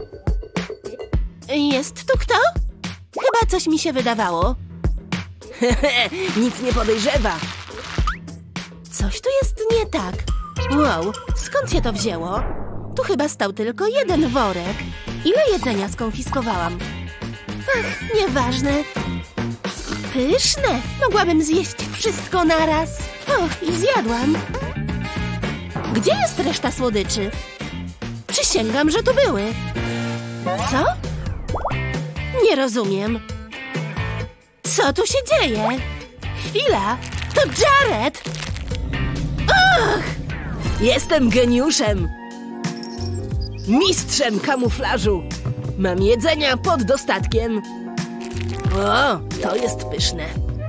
Jest tu kto? Chyba coś mi się wydawało. Nic nie podejrzewa. Coś tu jest nie tak. Wow, skąd się to wzięło? Tu chyba stał tylko jeden worek. Ile jedzenia skonfiskowałam? Ach, nieważne. Pyszne! Mogłabym zjeść wszystko naraz. Och, i zjadłam. Gdzie jest reszta słodyczy? Przysięgam, że tu były. Co? Nie rozumiem. Co tu się dzieje? Chwila, to Jared! Och! Jestem geniuszem. Mistrzem kamuflażu. Mam jedzenia pod dostatkiem. O, to jest pyszne.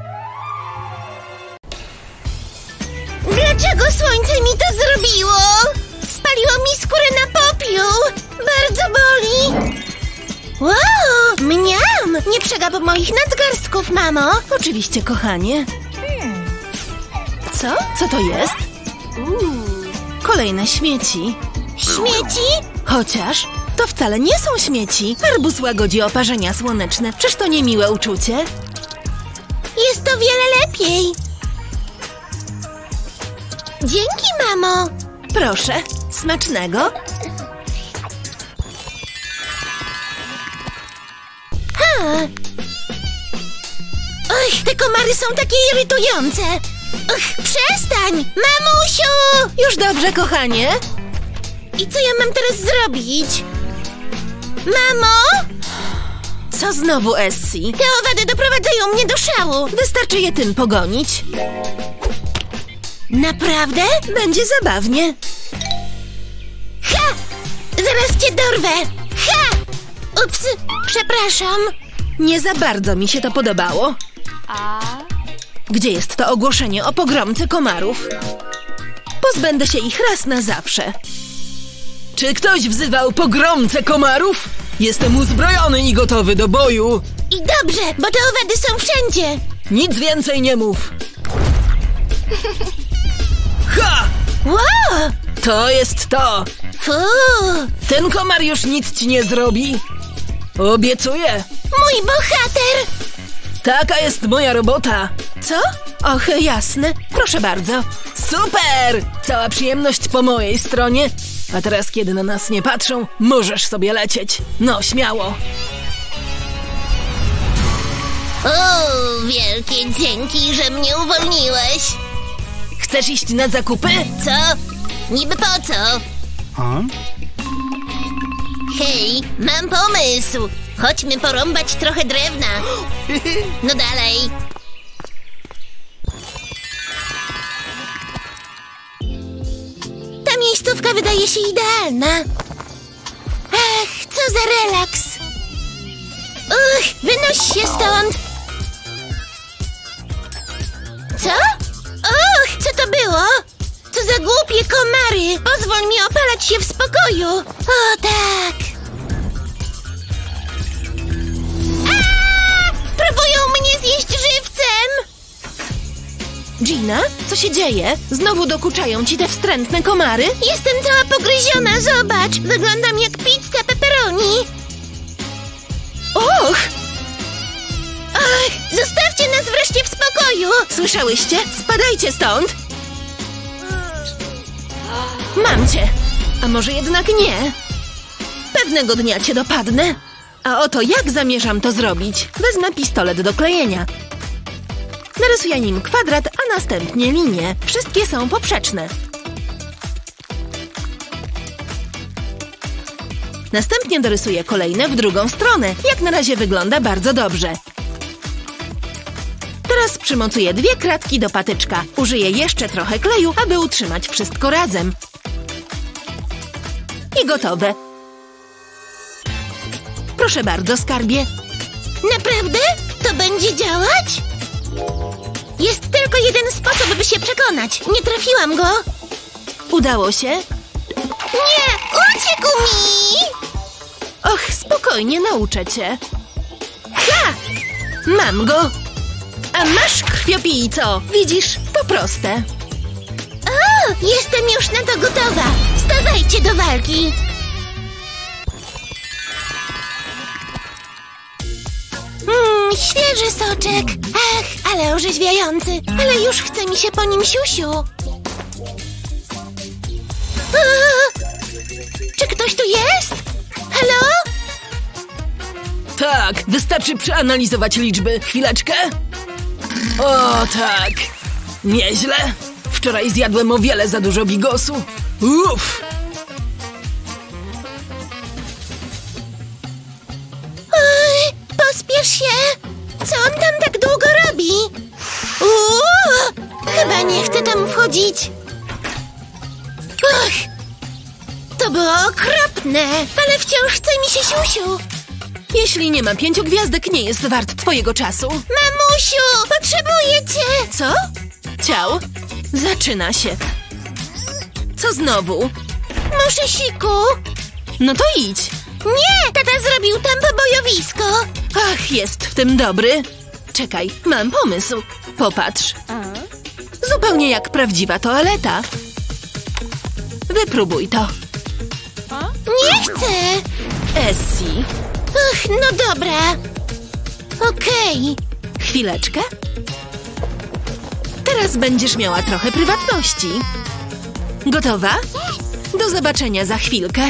Dlaczego słońce mi to zrobiło? Spaliło mi skórę na popiół. Bardzo boli. Wow, mniam! Nie przegap moich nadgarstków, mamo. Oczywiście, kochanie. Co? Co to jest? Uuu. Kolejne śmieci. Śmieci? Chociaż to wcale nie są śmieci. Arbuz łagodzi oparzenia słoneczne. Czyż to nie miłe uczucie? Jest to wiele lepiej. Dzięki, mamo. Proszę, smacznego. Ha. Och, te komary są takie irytujące. Och, przestań, mamusiu! Już dobrze, kochanie. I co ja mam teraz zrobić? Mamo? Co znowu, Essie? Te owady doprowadzają mnie do szału. Wystarczy je tym pogonić. Naprawdę? Będzie zabawnie. Ha! zaraz cię dorwę! Ha! Ups, przepraszam. Nie za bardzo mi się to podobało. Gdzie jest to ogłoszenie o pogromcy komarów? Pozbędę się ich raz na zawsze. Czy ktoś wzywał pogromcę komarów? Jestem uzbrojony i gotowy do boju. I dobrze, bo te owady są wszędzie. Nic więcej nie mów. Ha! Wow! To jest to. Fuu! Ten komar już nic ci nie zrobi. Obiecuję. Mój bohater! Taka jest moja robota. Co? Och, jasne. Proszę bardzo. Super! Cała przyjemność po mojej stronie. A teraz, kiedy na nas nie patrzą, możesz sobie lecieć. No, śmiało. O, wielkie dzięki, że mnie uwolniłeś. Chcesz iść na zakupy? Co? Niby po co? A? Hej, mam pomysł. Chodźmy porąbać trochę drewna. No dalej. Ta miejscówka wydaje się idealna. Ach, co za relaks. Uch, wynoś się stąd. Co? Och, co to było? Co za głupie komary. Pozwól mi opalać się w spokoju. O tak. Aaa! Próbują mnie zjeść żywcem. Gina, co się dzieje? Znowu dokuczają ci te wstrętne komary? Jestem cała pogryziona, zobacz. Wyglądam jak pizza pepperoni. Och! Ach, zostawcie nas wreszcie w spokoju. Słyszałyście? Spadajcie stąd! Mam cię! A może jednak nie? Pewnego dnia cię dopadnę. A oto jak zamierzam to zrobić. Wezmę pistolet do klejenia. Narysuję nim kwadrat, a następnie linię. Wszystkie są poprzeczne. Następnie dorysuję kolejne w drugą stronę. Jak na razie wygląda bardzo dobrze. Teraz przymocuję dwie kratki do patyczka. Użyję jeszcze trochę kleju, aby utrzymać wszystko razem. I gotowe. Proszę bardzo, skarbie. Naprawdę? To będzie działać? Jest tylko jeden sposób, by się przekonać. Nie trafiłam go. Udało się? Nie, uciekł mi! Och, spokojnie, nauczę cię. Ha! Mam go! A masz, krwiopijco! Widzisz, to proste. O, jestem już na to gotowa. Stawajcie do walki. Mmm, świeży soczek. Ach, ale orzeźwiający. Ale już chce mi się po nim siusiu. O, czy ktoś tu jest? Halo? Tak, wystarczy przeanalizować liczby. Chwileczkę. O, tak. Nieźle. Wczoraj zjadłem o wiele za dużo bigosu. Uff. Oj, pospiesz się. Co on tam tak długo robi? Uuu, chyba nie chcę tam wchodzić. Och, to było okropne, ale wciąż chce mi się siusiu. Jeśli nie ma pięciu gwiazdek, nie jest wart twojego czasu. Mamusiu, potrzebuję cię. Co? Ciał? Zaczyna się. Co znowu? Muszę siku. No to idź. Nie, tata zrobił tam pobojowisko. Ach, jest w tym dobry. Czekaj, mam pomysł. Popatrz. Zupełnie jak prawdziwa toaleta. Wypróbuj to. Nie chcę. Essie. Ach, no dobra. Okej. Chwileczkę. Teraz będziesz miała trochę prywatności. Gotowa? Do zobaczenia za chwilkę.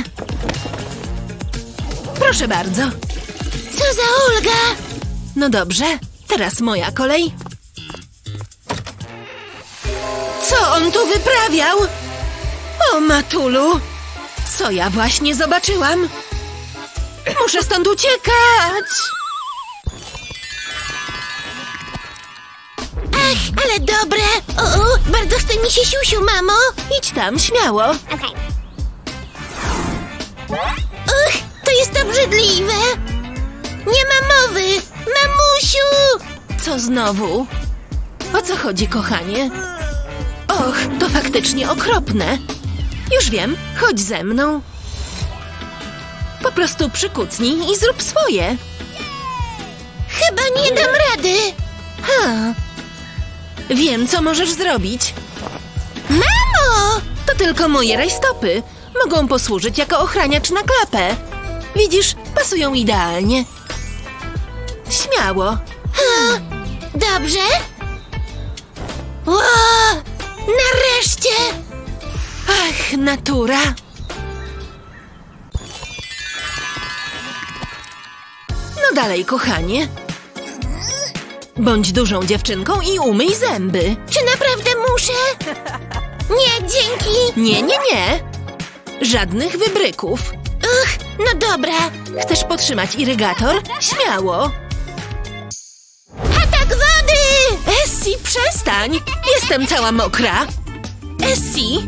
Proszę bardzo. Co za ulga. No dobrze, teraz moja kolej. Co on tu wyprawiał? O, Matulu! Co ja właśnie zobaczyłam? Muszę stąd uciekać! Ach, ale dobre. O, o, bardzo chce mi się siusiu, mamo. Idź tam, śmiało. Uch, to jest obrzydliwe! Nie ma mowy! Mamusiu! Co znowu? O co chodzi, kochanie? Och, to faktycznie okropne. Już wiem, chodź ze mną. Po prostu przykucnij i zrób swoje. Chyba nie dam rady. Ha. Wiem, co możesz zrobić. Mamo! To tylko moje rajstopy. Mogą posłużyć jako ochraniacz na klapę. Widzisz, pasują idealnie. Śmiało. Ha. Dobrze? Ło! Nareszcie! Ach, natura! No dalej, kochanie. Bądź dużą dziewczynką i umyj zęby. Czy naprawdę muszę? Nie, dzięki! Nie, nie, nie! Żadnych wybryków. Uch, no dobra. Chcesz podtrzymać irygator? Śmiało. Atak wody! Essie, przestań! Jestem cała mokra. Essie!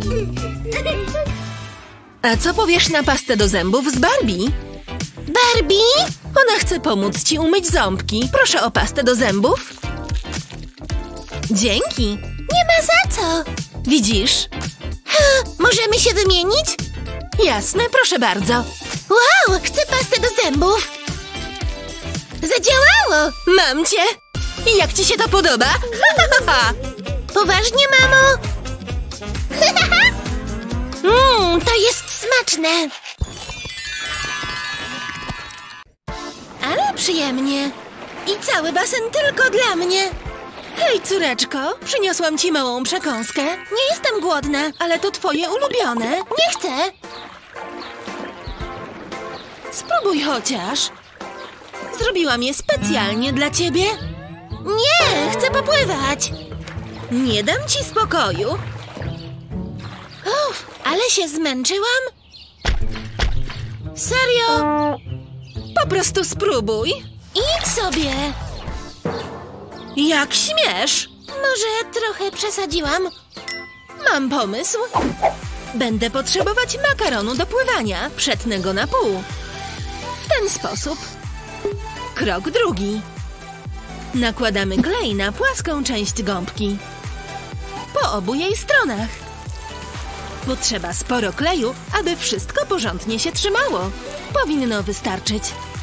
A co powiesz na pastę do zębów z Barbie? Barbie? Ona chce pomóc ci umyć ząbki. Proszę o pastę do zębów. Dzięki. Nie ma za co. Widzisz? Ha, możemy się wymienić? Jasne, proszę bardzo. Wow, chcę pastę do zębów. Zadziałało! Mam cię! I jak ci się to podoba? Poważnie, mamo? Mmm, to jest smaczne. Ale przyjemnie. I cały basen tylko dla mnie. Hej, córeczko, przyniosłam ci małą przekąskę. Nie jestem głodna, ale to twoje ulubione. Nie chcę. Spróbuj chociaż. Zrobiłam je specjalnie dla ciebie. Nie, chcę popływać. Nie dam ci spokoju. Uff, ale się zmęczyłam. Serio? Po prostu spróbuj. Idź sobie. Jak śmiesz? Może trochę przesadziłam. Mam pomysł. Będę potrzebować makaronu do pływania. Przetnę go na pół. W ten sposób. Krok drugi. Nakładamy klej na płaską część gąbki. Po obu jej stronach. Potrzeba sporo kleju, aby wszystko porządnie się trzymało. Powinno wystarczyć.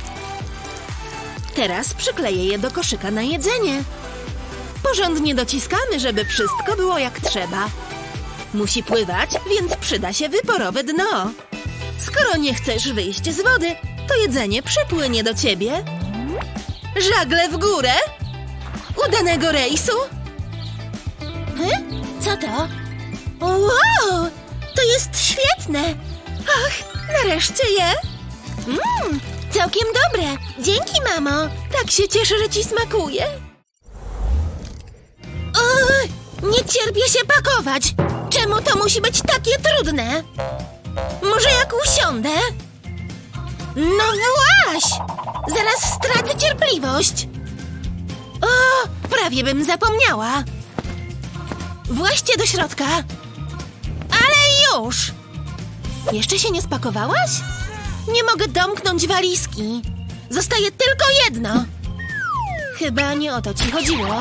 Teraz przykleję je do koszyka na jedzenie. Porządnie dociskamy, żeby wszystko było jak trzeba. Musi pływać, więc przyda się wyporowe dno. Skoro nie chcesz wyjść z wody, to jedzenie przypłynie do ciebie. Żagle w górę. Udanego rejsu. Hm? Co to? Wow! To jest świetne! Ach, nareszcie je! Mmm, całkiem dobre! Dzięki, mamo! Tak się cieszę, że ci smakuje! O, nie cierpię się pakować! Czemu to musi być takie trudne? Może jak usiądę? No właś! Zaraz stracę cierpliwość! O, prawie bym zapomniała! Właźcie do środka! Ale już! Jeszcze się nie spakowałaś? Nie mogę domknąć walizki. Zostaje tylko jedno. Chyba nie o to ci chodziło.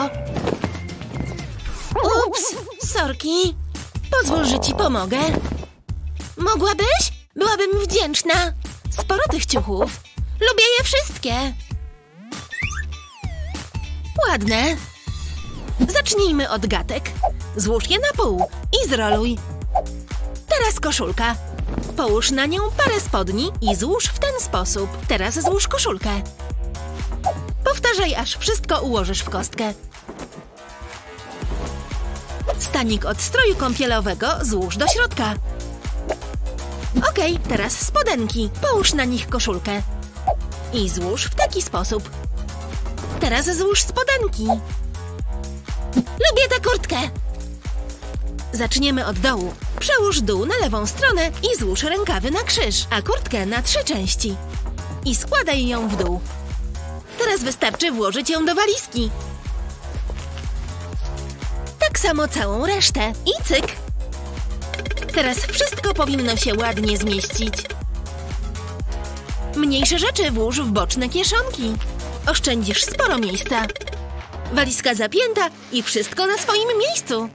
Ups, sorki. Pozwól, że ci pomogę. Mogłabyś? Byłabym wdzięczna. Sporo tych ciuchów. Lubię je wszystkie. Ładne. Zacznijmy od gatek. Złóż je na pół i zroluj. Teraz koszulka. Połóż na nią parę spodni i złóż w ten sposób. Teraz złóż koszulkę. Powtarzaj, aż wszystko ułożysz w kostkę. Stanik od stroju kąpielowego złóż do środka. Okej, teraz spodenki. Połóż na nich koszulkę. I złóż w taki sposób. Teraz złóż spodenki. Lubię tę kurtkę. Zaczniemy od dołu. Przełóż dół na lewą stronę i złóż rękawy na krzyż, a kurtkę na trzy części. I składaj ją w dół. Teraz wystarczy włożyć ją do walizki. Tak samo całą resztę. I cyk. Teraz wszystko powinno się ładnie zmieścić. Mniejsze rzeczy włóż w boczne kieszonki. Oszczędzisz sporo miejsca. Walizka zapięta i wszystko na swoim miejscu.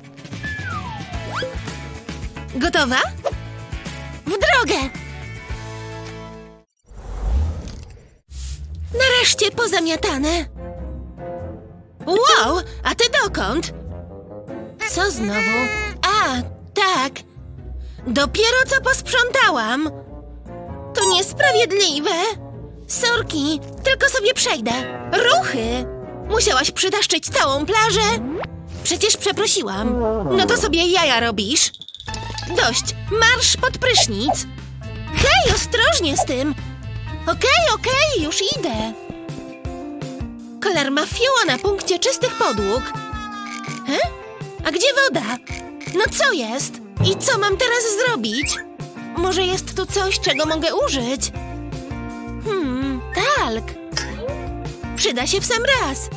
Gotowa? W drogę! Nareszcie pozamiatane. Wow, a ty dokąd? Co znowu? A, tak. Dopiero co posprzątałam. To niesprawiedliwe. Sorki, tylko sobie przejdę. Ruchy! Musiałaś przytaszczyć całą plażę? Przecież przeprosiłam. No to sobie jaja robisz. Dość, marsz pod prysznic. Hej, ostrożnie z tym. Okej, okej, już idę. Claire ma fioła na punkcie czystych podłóg. He? A gdzie woda? No co jest? I co mam teraz zrobić? Może jest tu coś, czego mogę użyć? Hmm, talk. Przyda się w sam raz.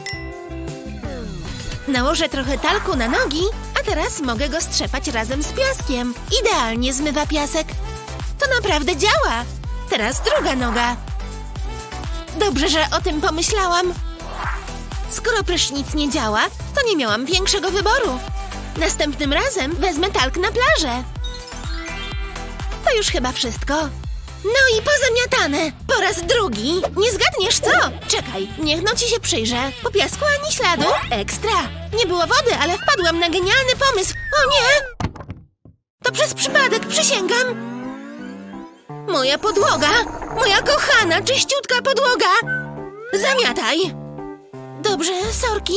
Nałożę trochę talku na nogi, a teraz mogę go strzepać razem z piaskiem. Idealnie zmywa piasek. To naprawdę działa. Teraz druga noga. Dobrze, że o tym pomyślałam. Skoro prysznic nie działa, to nie miałam większego wyboru. Następnym razem wezmę talk na plażę. To już chyba wszystko. No i pozamiatane. Po raz drugi. Nie zgadniesz co? Czekaj, niech no ci się przyjrzę. Po piasku ani śladu. Ekstra. Nie było wody, ale wpadłam na genialny pomysł. O nie! To przez przypadek, przysięgam. Moja podłoga. Moja kochana, czyściutka podłoga. Zamiataj. Dobrze, sorki.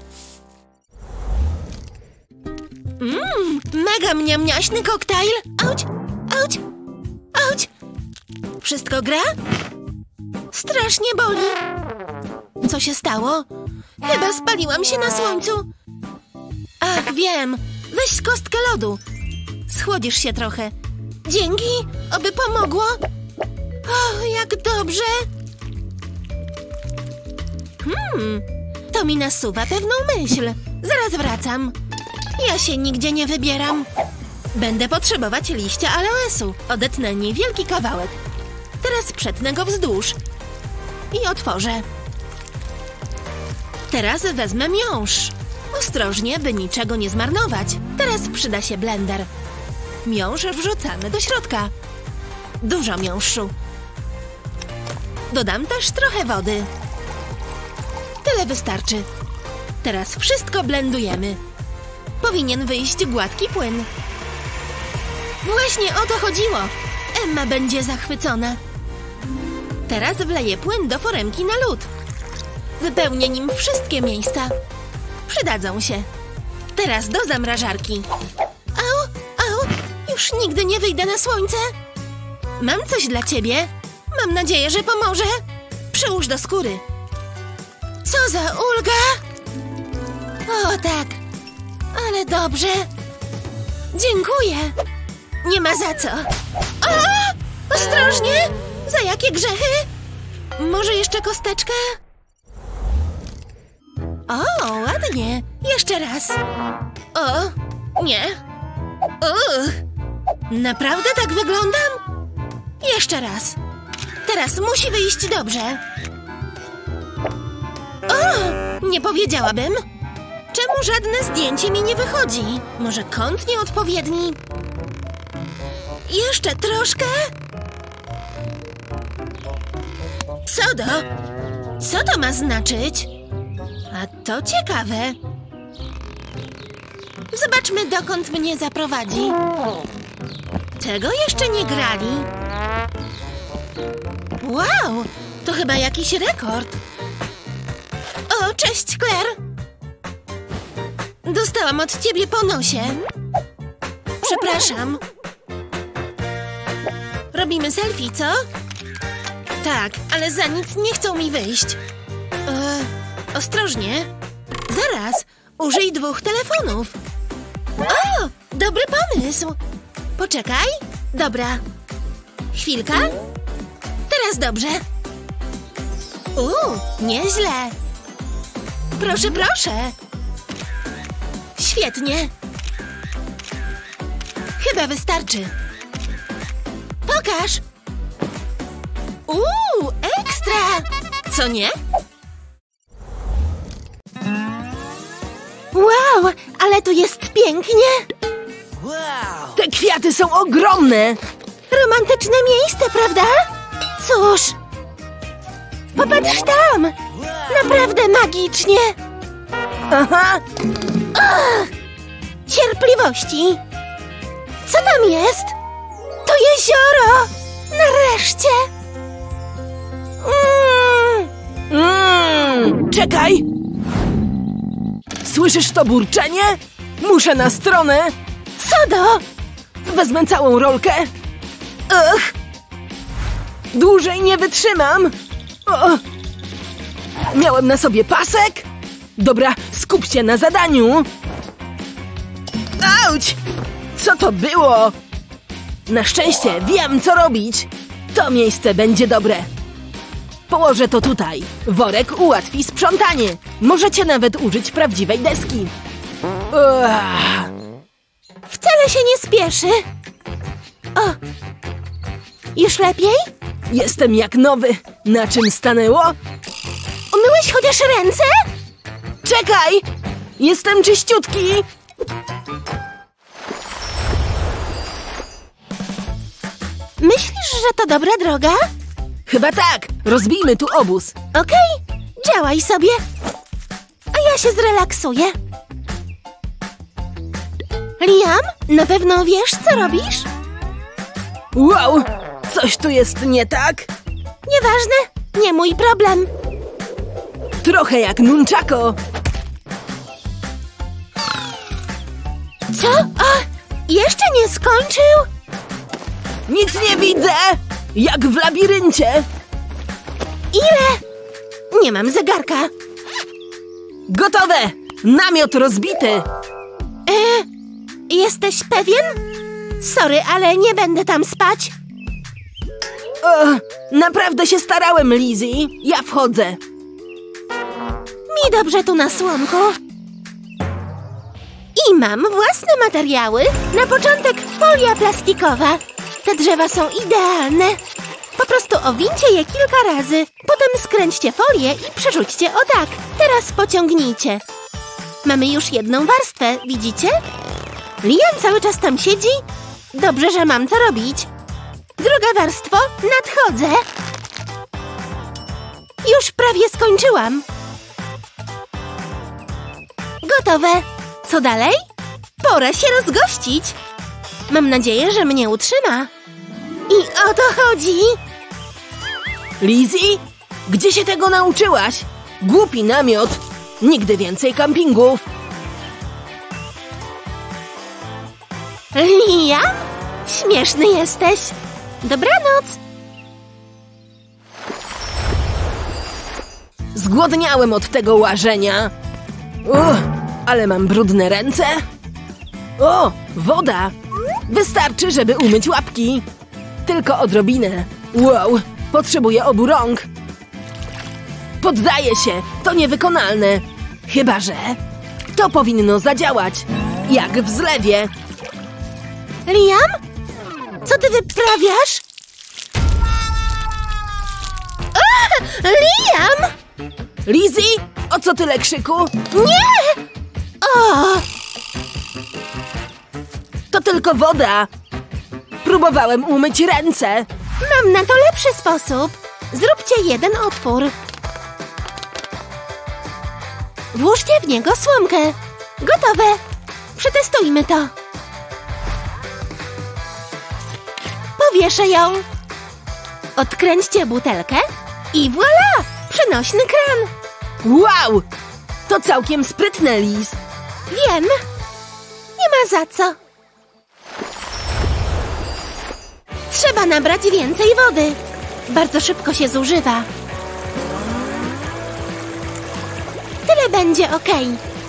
Mmm, mega mniamniaśny koktajl. Auć, auć, auć. Wszystko gra? Strasznie boli. Co się stało? Chyba spaliłam się na słońcu. Ach, wiem. Weź kostkę lodu. Schłodzisz się trochę. Dzięki, oby pomogło. O, jak dobrze. Hmm, to mi nasuwa pewną myśl. Zaraz wracam. Ja się nigdzie nie wybieram. Będę potrzebować liścia aloesu. Odetnę niewielki kawałek. Teraz przetnę go wzdłuż. I otworzę. Teraz wezmę miąższ. Ostrożnie, by niczego nie zmarnować. Teraz przyda się blender. Miąższ wrzucamy do środka. Dużo miąższu. Dodam też trochę wody. Tyle wystarczy. Teraz wszystko blendujemy. Powinien wyjść gładki płyn. Właśnie o to chodziło. Emma będzie zachwycona. Teraz wleję płyn do foremki na lód. Wypełnię nim wszystkie miejsca. Przydadzą się. Teraz do zamrażarki. Au, au, już nigdy nie wyjdę na słońce. Mam coś dla ciebie. Mam nadzieję, że pomoże. Przyłóż do skóry. Co za ulga! O tak, ale dobrze. Dziękuję. Nie ma za co. O! Ostrożnie! Za jakie grzechy? Może jeszcze kosteczkę? O, ładnie. Jeszcze raz. O, nie. Uch. Naprawdę tak wyglądam? Jeszcze raz. Teraz musi wyjść dobrze. O, nie powiedziałabym. Czemu żadne zdjęcie mi nie wychodzi? Może kąt nieodpowiedni? Jeszcze troszkę? Co do? Co to ma znaczyć? A to ciekawe. Zobaczmy, dokąd mnie zaprowadzi. Tego jeszcze nie grali. Wow, to chyba jakiś rekord. O, cześć, Claire. Dostałam od ciebie po nosie. Przepraszam. Robimy selfie, co? Tak, ale za nic nie chcą mi wyjść. E, ostrożnie. Zaraz, użyj dwóch telefonów. O, dobry pomysł. Poczekaj. Dobra. Chwilka. Teraz dobrze. Uuu, nieźle. Proszę, proszę. Świetnie. Chyba wystarczy. Pokaż. Uuu, ekstra! Co nie? Wow, ale tu jest pięknie! Te kwiaty są ogromne! Romantyczne miejsce, prawda? Cóż, popatrz tam! Naprawdę magicznie! Aha! Ach, cierpliwości! Co tam jest? To jezioro! Nareszcie! Mm. Mm, czekaj! Słyszysz to burczenie? Muszę na stronę! Sodo! Wezmę całą rolkę! Ach! Dłużej nie wytrzymam! O! Miałem na sobie pasek? Dobra, skup się na zadaniu! Auć! Co to było? Na szczęście wiem, co robić! To miejsce będzie dobre! Położę to tutaj. Worek ułatwi sprzątanie. Możecie nawet użyć prawdziwej deski. Uah. Wcale się nie spieszy. O! Już lepiej? Jestem jak nowy. Na czym stanęło? Umyłeś chociaż ręce? Czekaj! Jestem czyściutki! Myślisz, że to dobra droga? Chyba tak. Rozbijmy tu obóz. Okej, działaj sobie. A ja się zrelaksuję. Liam, na pewno wiesz, co robisz? Wow! Coś tu jest nie tak? Nieważne, nie mój problem. Trochę jak nunchako. Co? O, jeszcze nie skończył? Nic nie widzę! Jak w labiryncie! Ile? Nie mam zegarka. Gotowe! Namiot rozbity! E, jesteś pewien? Sorry, ale nie będę tam spać. O, naprawdę się starałem, Lizzie. Ja wchodzę. Mi dobrze tu na słomku. I mam własne materiały. Na początek folia plastikowa. Te drzewa są idealne. Po prostu owincie je kilka razy. Potem skręćcie folię i przerzućcie o tak. Teraz pociągnijcie. Mamy już jedną warstwę, widzicie? Liam cały czas tam siedzi? Dobrze, że mam co robić. Druga warstwo, nadchodzę. Już prawie skończyłam. Gotowe. Co dalej? Pora się rozgościć. Mam nadzieję, że mnie utrzyma. I o to chodzi. Lizzie? Gdzie się tego nauczyłaś? Głupi namiot. Nigdy więcej kampingów. Liam? Śmieszny jesteś. Dobranoc. Zgłodniałem od tego łażenia. Uch, ale mam brudne ręce. O, woda. Wystarczy, żeby umyć łapki. Tylko odrobinę. Wow, potrzebuję obu rąk. Poddaję się, to niewykonalne. Chyba że to powinno zadziałać. Jak w zlewie. Liam? Co ty wyprawiasz? A, Liam! Lizzie, o co tyle krzyku? Nie! O! To tylko woda. Próbowałem umyć ręce. Mam na to lepszy sposób. Zróbcie jeden otwór. Włóżcie w niego słomkę. Gotowe. Przetestujmy to. Powieszę ją. Odkręćcie butelkę i voilà! Przenośny kran. Wow! To całkiem sprytne, Liz. Wiem. Nie ma za co. Trzeba nabrać więcej wody. Bardzo szybko się zużywa. Tyle będzie okej.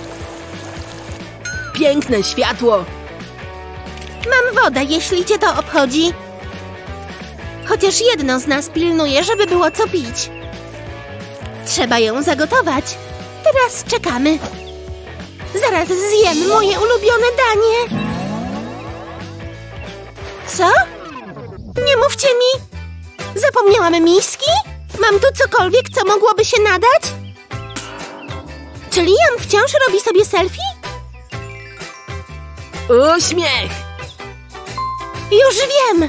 Piękne światło. Mam wodę, jeśli cię to obchodzi. Chociaż jedno z nas pilnuje, żeby było co pić. Trzeba ją zagotować. Teraz czekamy. Zaraz zjem moje ulubione danie. Co? Nie mówcie mi. Zapomniałam miski? Mam tu cokolwiek, co mogłoby się nadać? Czy Liam wciąż robi sobie selfie? Uśmiech! Już wiem!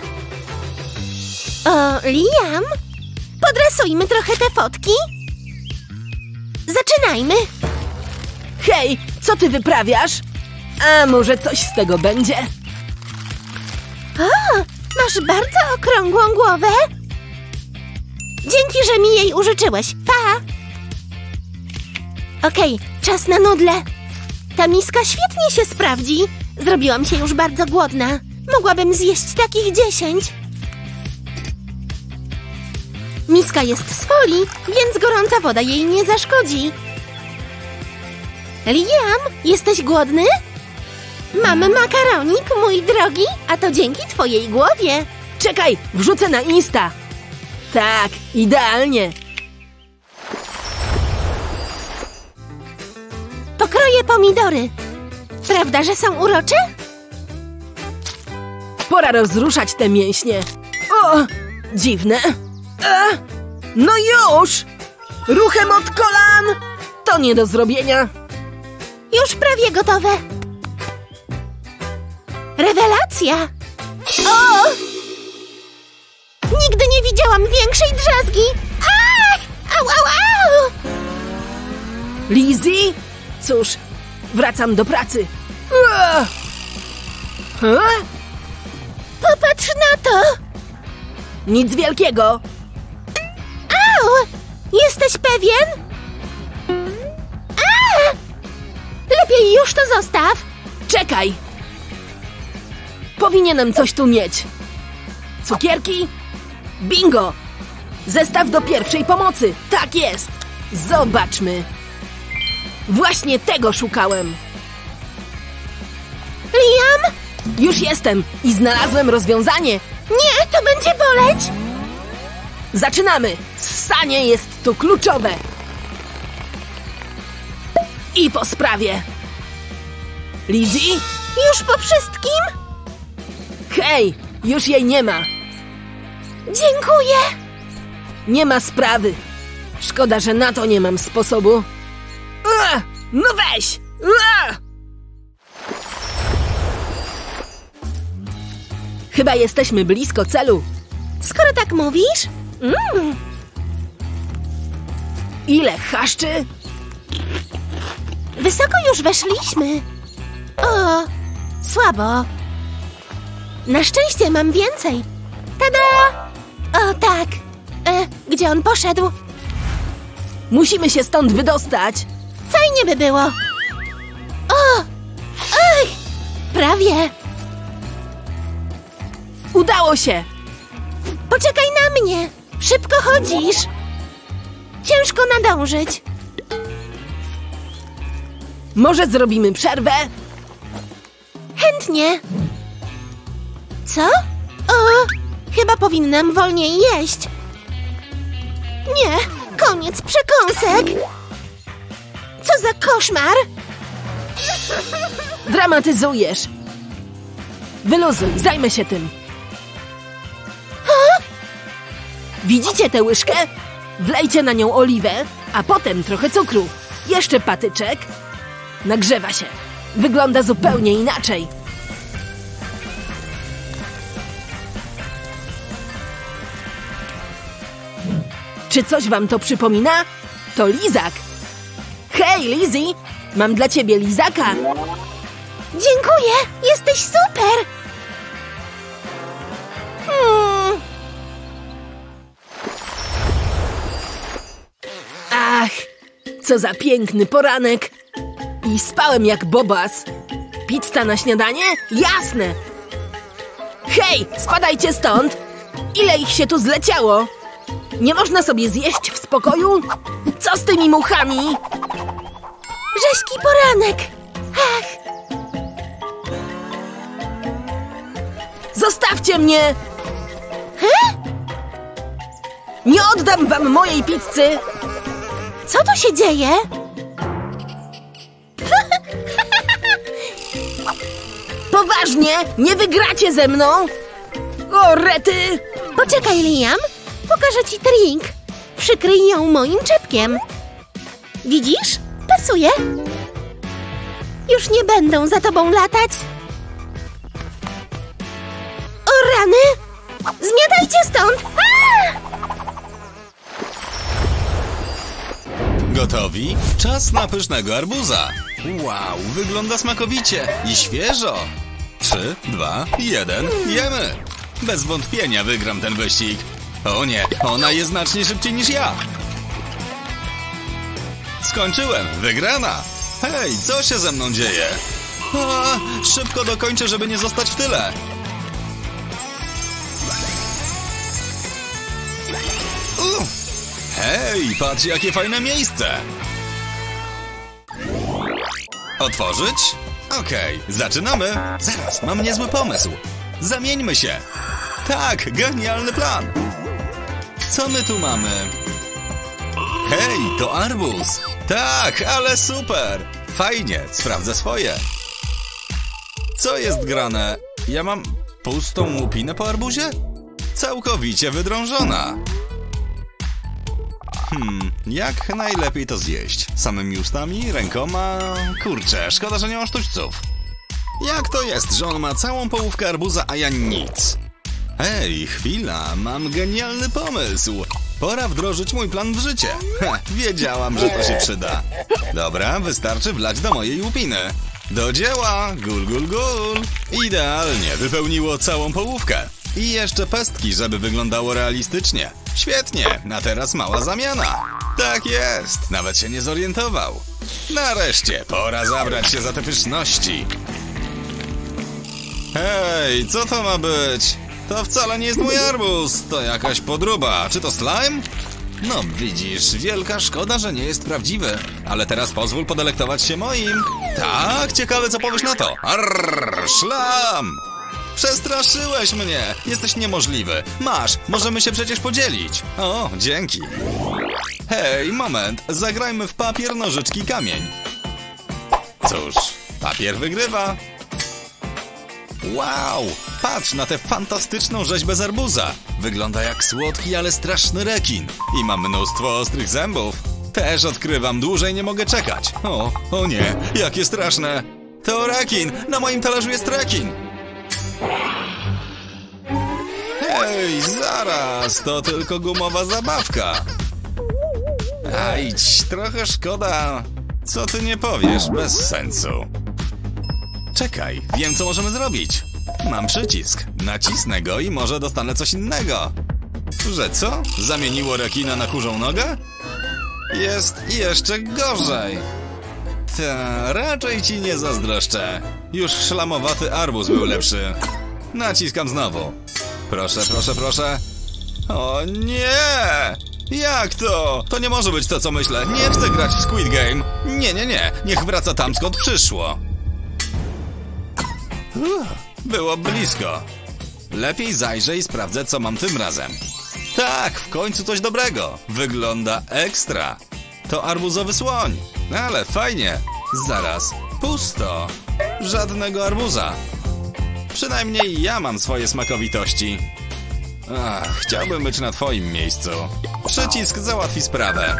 O, Liam? Podrysujmy trochę te fotki? Zaczynajmy! Hej, co ty wyprawiasz? A może coś z tego będzie? O, masz bardzo okrągłą głowę. Dzięki, że mi jej użyczyłeś. Pa! Okej, czas na nudle. Ta miska świetnie się sprawdzi. Zrobiłam się już bardzo głodna. Mogłabym zjeść takich dziesięć. Miska jest z folii, więc gorąca woda jej nie zaszkodzi. Liam, jesteś głodny? Mamy makaronik, mój drogi, a to dzięki twojej głowie. Czekaj, wrzucę na Insta. Tak, idealnie. Pokroję pomidory. Prawda, że są urocze? Pora rozruszać te mięśnie. O, dziwne. E, no już! Ruchem od kolan! To nie do zrobienia. Już prawie gotowe. Rewelacja! O! Nigdy nie widziałam większej drzazgi! Ach! Au, au, au! Lizzie? Cóż, wracam do pracy. Ua! Huh? Popatrz na to! Nic wielkiego. Au! Jesteś pewien? A! Lepiej już to zostaw! Czekaj! Powinienem coś tu mieć. Cukierki? Bingo! Zestaw do pierwszej pomocy. Tak jest! Zobaczmy. Właśnie tego szukałem. Liam? Już jestem i znalazłem rozwiązanie. Nie, to będzie boleć! Zaczynamy! Ssanie jest tu kluczowe. I po sprawie. Lizzie? Już po wszystkim? Hej! Już jej nie ma. Dziękuję! Nie ma sprawy. Szkoda, że na to nie mam sposobu. Ua! No weź! Ua! Chyba jesteśmy blisko celu. Skoro tak mówisz... Mm. Ile chaszczy? Wysoko już weszliśmy. O, słabo. Na szczęście mam więcej. Tada! O, tak. E, gdzie on poszedł? Musimy się stąd wydostać. Fajnie by było. O! Ej! Prawie. Udało się. Poczekaj na mnie. Szybko chodzisz. Ciężko nadążyć. Może zrobimy przerwę? Chętnie. Co? O, chyba powinnam wolniej jeść. Nie, koniec przekąsek. Co za koszmar? Dramatyzujesz. Wyluzuj, zajmę się tym. Ha? Widzicie tę łyżkę? Wlejcie na nią oliwę, a potem trochę cukru. Jeszcze patyczek. Nagrzewa się. Wygląda zupełnie inaczej. Czy coś wam to przypomina? To lizak. Hej, Lizzie! Mam dla ciebie lizaka. Dziękuję, jesteś super. Hmm. Ach, co za piękny poranek. I spałem jak bobas. Pizza na śniadanie? Jasne! Hej, spadajcie stąd! Ile ich się tu zleciało? Nie można sobie zjeść w spokoju? Co z tymi muchami? Rzeźki poranek. Ach, Zostawcie mnie! he? Nie oddam wam mojej pizzy! Co tu się dzieje? Poważnie, nie wygracie ze mną! O, rety! Poczekaj, Liam. Pokażę ci trik. Przykryj ją moim czepkiem. Widzisz? Pasuje. Już nie będą za tobą latać. O rany! Zmiatajcie stąd! Aaa! Gotowi? Czas na pysznego arbuza. Wow, wygląda smakowicie i świeżo. Trzy, dwa, jeden, jemy. Bez wątpienia wygram ten wyścig. O nie, ona jest znacznie szybciej niż ja. Skończyłem, wygrana. Hej, co się ze mną dzieje? A, szybko dokończę, żeby nie zostać w tyle. Uff. Hej, patrz jakie fajne miejsce. Otworzyć? Okej, zaczynamy. Zaraz, mam niezły pomysł. Zamieńmy się. Tak, genialny plan. Co my tu mamy? Hej, to arbuz. Tak, ale super. Fajnie, sprawdzę swoje. Co jest grane? Ja mam pustą łupinę po arbuzie? Całkowicie wydrążona. Hmm, jak najlepiej to zjeść? Samymi ustami, rękoma? Kurczę, szkoda, że nie mam sztućców. Jak to jest, że on ma całą połówkę arbuza, a ja nic? Hej, chwila, mam genialny pomysł. Pora wdrożyć mój plan w życie. Ha, wiedziałam, że to się przyda. Dobra, wystarczy wlać do mojej łupiny. Do dzieła, gul, gul, gul. Idealnie, wypełniło całą połówkę. I jeszcze pestki, żeby wyglądało realistycznie. Świetnie, a teraz mała zamiana. Tak jest, nawet się nie zorientował. Nareszcie, pora zabrać się za te pyszności. Hej, co to ma być? To wcale nie jest mój arbuz, to jakaś podróba. Czy to slime? No widzisz, wielka szkoda, że nie jest prawdziwy. Ale teraz pozwól podelektować się moim. Tak, ciekawe co powiesz na to. Arr, szlam! Przestraszyłeś mnie! Jesteś niemożliwy. Masz, możemy się przecież podzielić. O, dzięki. Hej, moment, zagrajmy w papier, nożyczki, kamień. Cóż, papier wygrywa. Wow, patrz na tę fantastyczną rzeźbę z arbuza. Wygląda jak słodki, ale straszny rekin. I ma mnóstwo ostrych zębów. Też odkrywam, dłużej nie mogę czekać. O, o nie, jakie straszne. To rekin, na moim talerzu jest rekin. Hej, zaraz, to tylko gumowa zabawka. Ajdź, trochę szkoda. Co ty nie powiesz, bez sensu. Czekaj, wiem co możemy zrobić. Mam przycisk, nacisnę go i może dostanę coś innego. Że co? Zamieniło rekina na kurzą nogę? Jest jeszcze gorzej. Ta, raczej ci nie zazdroszczę. Już szlamowaty arbuz był lepszy. Naciskam znowu. Proszę, proszę, proszę. O nie! Jak to? To nie może być to, co myślę. Nie chcę grać w Squid Game. Nie, nie, nie. Niech wraca tam, skąd przyszło. Uff, było blisko. Lepiej zajrzę i sprawdzę, co mam tym razem. Tak, w końcu coś dobrego. Wygląda ekstra. To arbuzowy słoń. Ale fajnie. Zaraz. Pusto. Żadnego arbuza. Przynajmniej ja mam swoje smakowitości. Ach, chciałbym być na twoim miejscu. Przycisk załatwi sprawę.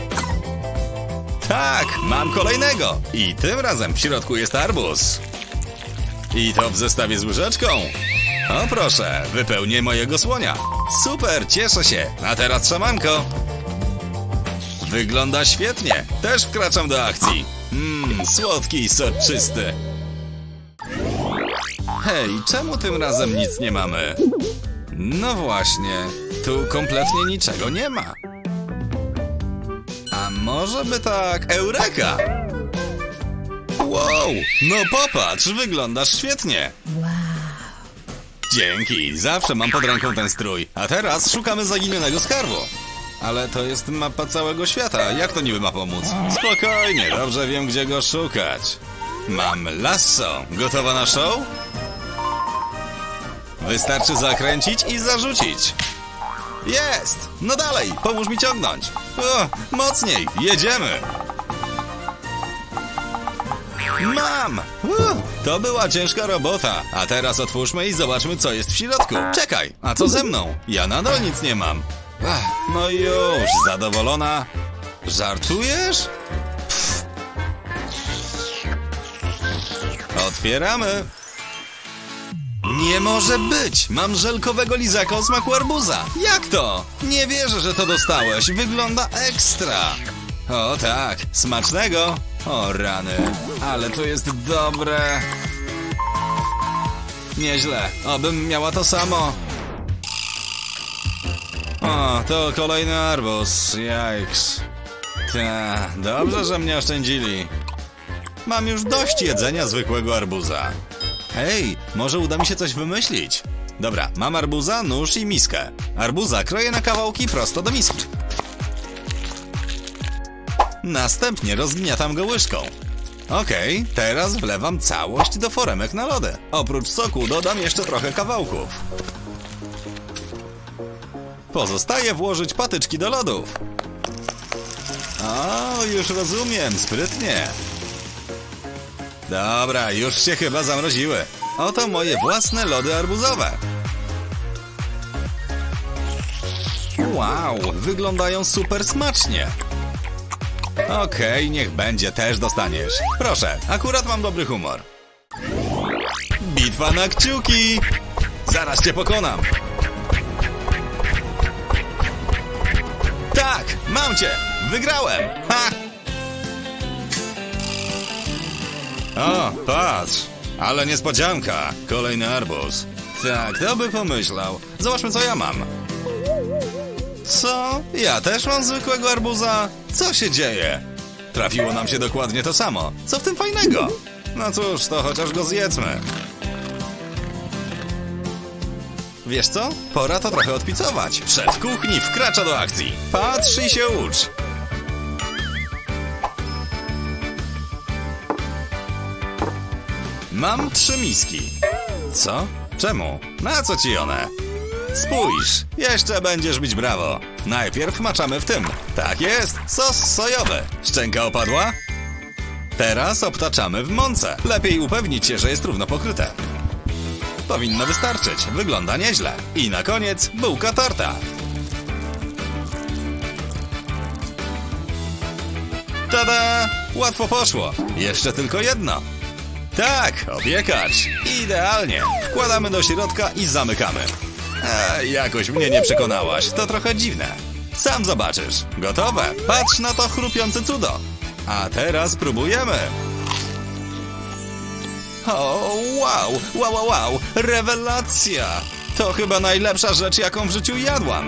Tak, mam kolejnego. I tym razem w środku jest arbuz. I to w zestawie z łyżeczką. O proszę, wypełnię mojego słonia. Super, cieszę się. A teraz szamanko. Wygląda świetnie. Też wkraczam do akcji. Mmm, słodki i soczysty. Hej, czemu tym razem nic nie mamy? No właśnie, tu kompletnie niczego nie ma. A może by tak... Eureka! Wow, no popatrz, wyglądasz świetnie. Wow. Dzięki, zawsze mam pod ręką ten strój. A teraz szukamy zaginionego skarbu. Ale to jest mapa całego świata, jak to niby ma pomóc? Spokojnie, dobrze wiem, gdzie go szukać. Mam lasso, gotowa na show? Wystarczy zakręcić i zarzucić. Jest! No dalej, pomóż mi ciągnąć. O, mocniej, jedziemy. Mam! Uh, to była ciężka robota. A teraz otwórzmy i zobaczmy, co jest w środku. Czekaj, a co ze mną? Ja nadal nic nie mam. Ach, no już, zadowolona? Żartujesz? Pff. Otwieramy. Nie może być! Mam żelkowego lizaka o smaku arbuza. Jak to? Nie wierzę, że to dostałeś. Wygląda ekstra. O tak, smacznego. O rany, ale to jest dobre. Nieźle, obym miała to samo. O, to kolejny arbuz. Jajks. Ta, dobrze, że mnie oszczędzili. Mam już dość jedzenia zwykłego arbuza. Hej, może uda mi się coś wymyślić. Dobra, mam arbuza, nóż i miskę. Arbuza kroję na kawałki prosto do miski. Następnie rozgniatam go łyżką. Okej, teraz wlewam całość do foremek na lody. Oprócz soku dodam jeszcze trochę kawałków. Pozostaje włożyć patyczki do lodów. O, już rozumiem, sprytnie. Dobra, już się chyba zamroziły. Oto moje własne lody arbuzowe. Wow, wyglądają super smacznie. Okej, niech będzie, też dostaniesz. Proszę, akurat mam dobry humor. Bitwa na kciuki! Zaraz cię pokonam. Tak, mam cię! Wygrałem! Ha! O, patrz! Ale niespodzianka! Kolejny arbuz. Tak, kto by pomyślał? Zobaczmy, co ja mam. Co? Ja też mam zwykłego arbuza? Co się dzieje? Trafiło nam się dokładnie to samo. Co w tym fajnego? No cóż, to chociaż go zjedzmy. Wiesz co? Pora to trochę odpicować. Szef kuchni wkracza do akcji. Patrz i się ucz. Mam trzy miski. Co? Czemu? Na co ci one? Spójrz, jeszcze będziesz bić brawo. Najpierw maczamy w tym. Tak jest, sos sojowy. Szczęka opadła? Teraz obtaczamy w mące. Lepiej upewnić się, że jest równo pokryte. Powinno wystarczyć, wygląda nieźle. I na koniec bułka torta. Tada! Łatwo poszło. Jeszcze tylko jedno. Tak, opiekacz. Idealnie. Wkładamy do środka i zamykamy. Eee, jakoś mnie nie przekonałaś. To trochę dziwne. Sam zobaczysz. Gotowe. Patrz na to chrupiące cudo. A teraz próbujemy. O, wow, wow, wow, wow. Rewelacja. To chyba najlepsza rzecz, jaką w życiu jadłam.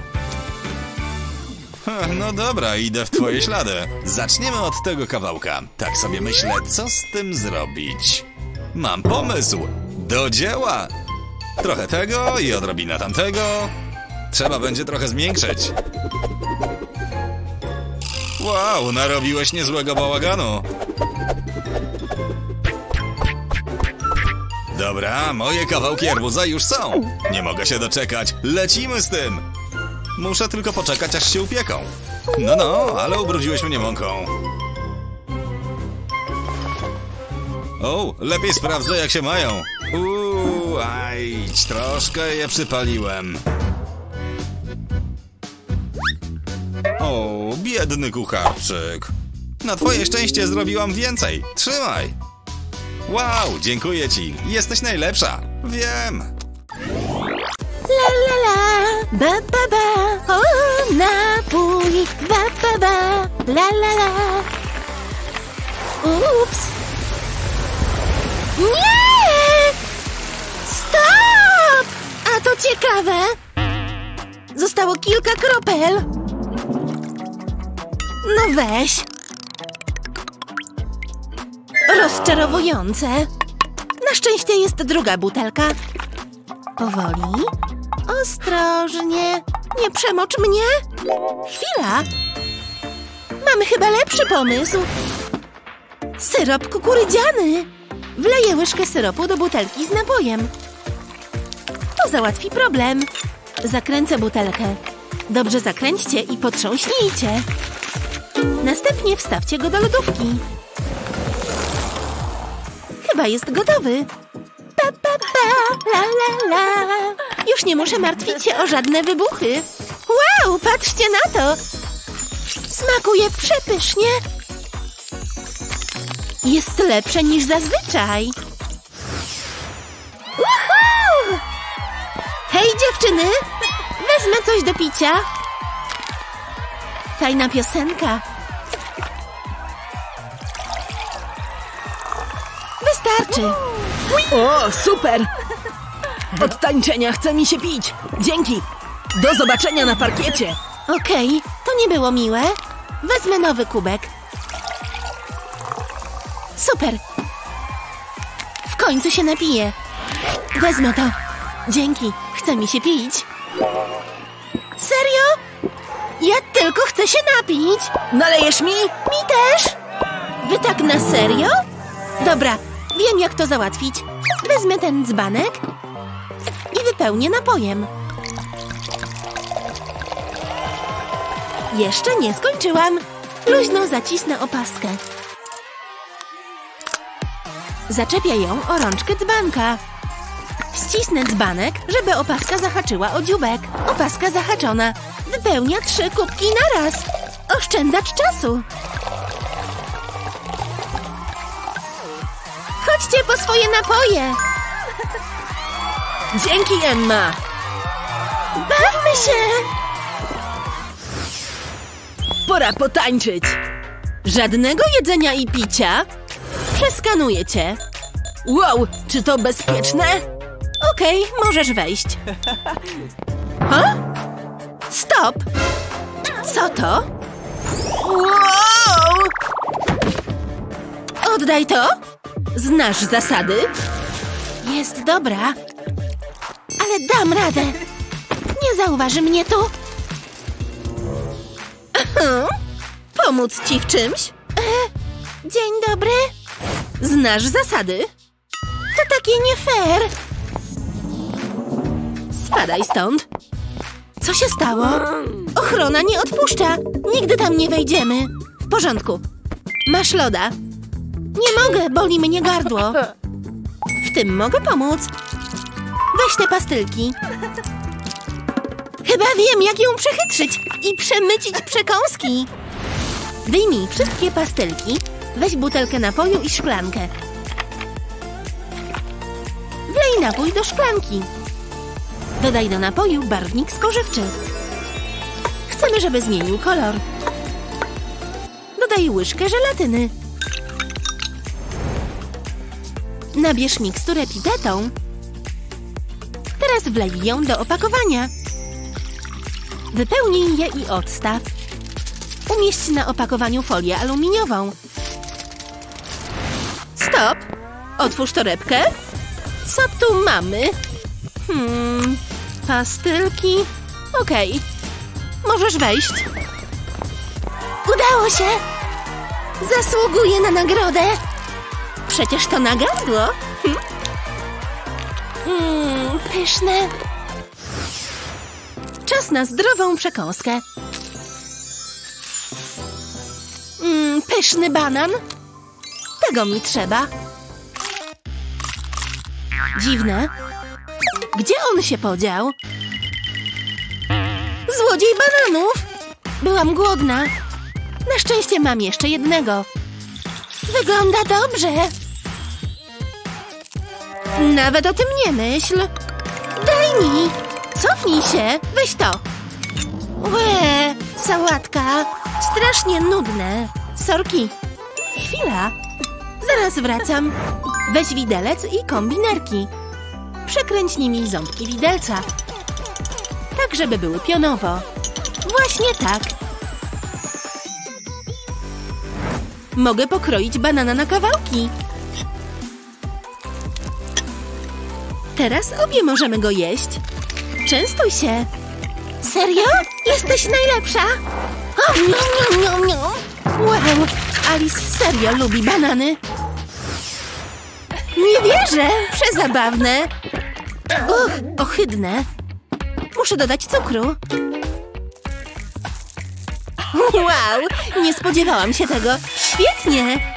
No dobra, idę w twoje ślady. Zaczniemy od tego kawałka. Tak sobie myślę, co z tym zrobić. Mam pomysł. Do dzieła. Trochę tego i odrobina tamtego. Trzeba będzie trochę zmiękczyć. Wow, narobiłeś niezłego bałaganu. Dobra, moje kawałki arbuza już są. Nie mogę się doczekać. Lecimy z tym. Muszę tylko poczekać, aż się upieką. No, no, ale ubrudziłeś mnie mąką. O, lepiej sprawdzę, jak się mają. Uuu, aj, troszkę je przypaliłem. O, biedny kucharczyk. Na twoje szczęście zrobiłam więcej. Trzymaj. Wow, dziękuję ci. Jesteś najlepsza. Wiem. La la la, ba ba ba, o napój, ba ba ba, la la la. Ups. Nie! Stop! A to ciekawe. Zostało kilka kropel. No weź. Rozczarowujące. Na szczęście jest druga butelka. Powoli. Ostrożnie. Nie przemocz mnie. Chwila. Mamy chyba lepszy pomysł. Syrop kukurydziany. Wleję łyżkę syropu do butelki z napojem. To załatwi problem. Zakręcę butelkę. Dobrze zakręćcie i potrząśnijcie. Następnie wstawcie go do lodówki. Chyba jest gotowy. Pa, pa, pa, la, la, la. Już nie muszę martwić się o żadne wybuchy. Wow, patrzcie na to! Smakuje przepysznie. Jest lepsze niż zazwyczaj. Woohoo! Hej, dziewczyny! Wezmę coś do picia. Fajna piosenka. Wystarczy. O, super! Od tańczenia chce mi się pić. Dzięki. Do zobaczenia na parkiecie. Okej, to nie było miłe. Wezmę nowy kubek. Super. W końcu się napiję. Wezmę to. Dzięki. Chce mi się pić. Serio? Ja tylko chcę się napić. Nalejesz mi? Mi też. Wy tak na serio? Dobra, wiem jak to załatwić. Wezmę ten dzbanek i wypełnię napojem. Jeszcze nie skończyłam. Luźno zacisnę opaskę. Zaczepię ją o rączkę dzbanka. Ścisnę dzbanek, żeby opaska zahaczyła o dzióbek. Opaska zahaczona. Wypełnia trzy kubki naraz. Oszczędzacz czasu. Chodźcie po swoje napoje. Dzięki, Emma. Bawmy się. Pora potańczyć. Żadnego jedzenia i picia. Przeskanuję cię. Wow, czy to bezpieczne? Okej, możesz wejść. Ha? Stop! Co to? Wow! Oddaj to! Znasz zasady? Jest dobra. Ale dam radę. Nie zauważy mnie tu. Pomóc ci w czymś? E, dzień dobry. Znasz zasady? To takie nie fair. Spadaj stąd. Co się stało? Ochrona nie odpuszcza. Nigdy tam nie wejdziemy. W porządku. Masz loda. Nie mogę, boli mnie gardło. W tym mogę pomóc. Weź te pastylki. Chyba wiem, jak ją przechytrzyć i przemycić przekąski. Wyjmij wszystkie pastylki. Weź butelkę napoju i szklankę. Wlej napój do szklanki. Dodaj do napoju barwnik spożywczy. Chcemy, żeby zmienił kolor. Dodaj łyżkę żelatyny. Nabierz miksturę pipetą. Teraz wlej ją do opakowania. Wypełnij je i odstaw. Umieść na opakowaniu folię aluminiową. Stop! Otwórz torebkę. Co tu mamy? Hmm... Pastylki... Okej. Możesz wejść. Udało się! Zasługuję na nagrodę! Przecież to na gardło. Hm? Mm, pyszne. Czas na zdrową przekąskę. Mm, pyszny banan. Tego mi trzeba. Dziwne. Gdzie on się podział? Złodziej bananów! Byłam głodna. Na szczęście mam jeszcze jednego. Wygląda dobrze. Nawet o tym nie myśl. Daj mi. Cofnij się. Weź to. Łe, sałatka. Strasznie nudne. Sorki. Chwila. Zaraz wracam. Weź widelec i kombinerki. Przekręć nimi ząbki widelca. Tak, żeby były pionowo. Właśnie tak. Mogę pokroić banana na kawałki. Teraz obie możemy go jeść. Częstuj się. Serio? Jesteś najlepsza? O, niom, niom, niom. Wow, Alice serio lubi banany. Nie wierzę! Przezabawne. Uch, ohydne. Muszę dodać cukru. Wow, nie spodziewałam się tego. Świetnie.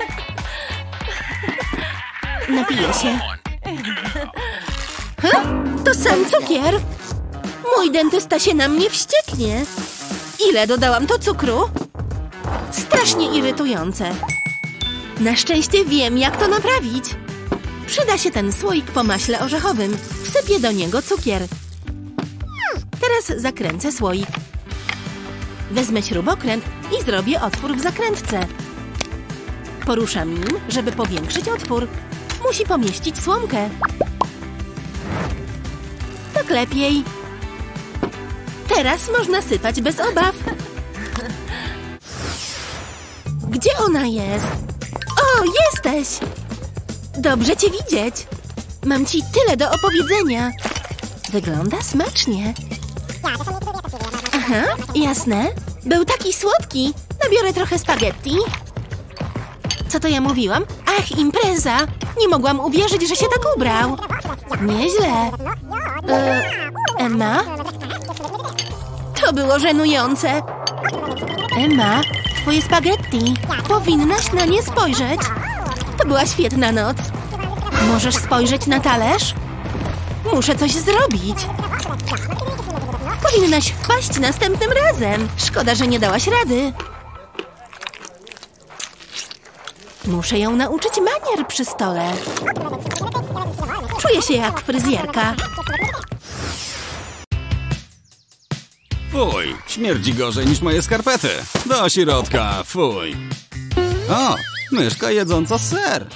Napiję się. Huh? To sam cukier. Mój dentysta się na mnie wścieknie. Ile dodałam to cukru? Strasznie irytujące. Na szczęście wiem, jak to naprawić. Przyda się ten słoik po maśle orzechowym. Wsypię do niego cukier. Teraz zakręcę słoik. Wezmę śrubokręt i zrobię otwór w zakrętce. Poruszam nim, żeby powiększyć otwór. Musi pomieścić słomkę. Tak lepiej. Teraz można sypać bez obaw. Gdzie ona jest? O, jesteś! Dobrze cię widzieć. Mam ci tyle do opowiedzenia. Wygląda smacznie. Aha, jasne. Był taki słodki. Nabiorę trochę spaghetti. Co to ja mówiłam? Ach, impreza! Nie mogłam uwierzyć, że się tak ubrał. Nieźle. E, Emma? To było żenujące. Emma, twoje spaghetti. Powinnaś na nie spojrzeć. To była świetna noc. Możesz spojrzeć na talerz? Muszę coś zrobić. Powinnaś wpaść następnym razem. Szkoda, że nie dałaś rady. Muszę ją nauczyć manier przy stole. Czuję się jak fryzjerka. Fuj, śmierdzi gorzej niż moje skarpety. Do środka, fuj. O, myszka jedząca ser.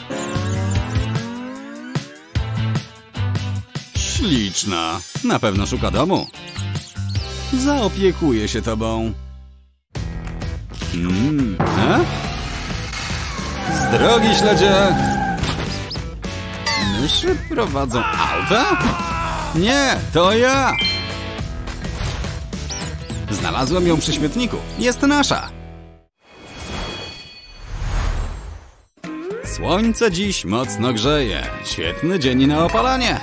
Śliczna. Na pewno szuka domu. Zaopiekuję się tobą. Mmm, a? Z drogi, śledzie! Myszy prowadzą auta? Nie, to ja! Znalazłem ją przy śmietniku. Jest nasza. Słońce dziś mocno grzeje. Świetny dzień na opalanie.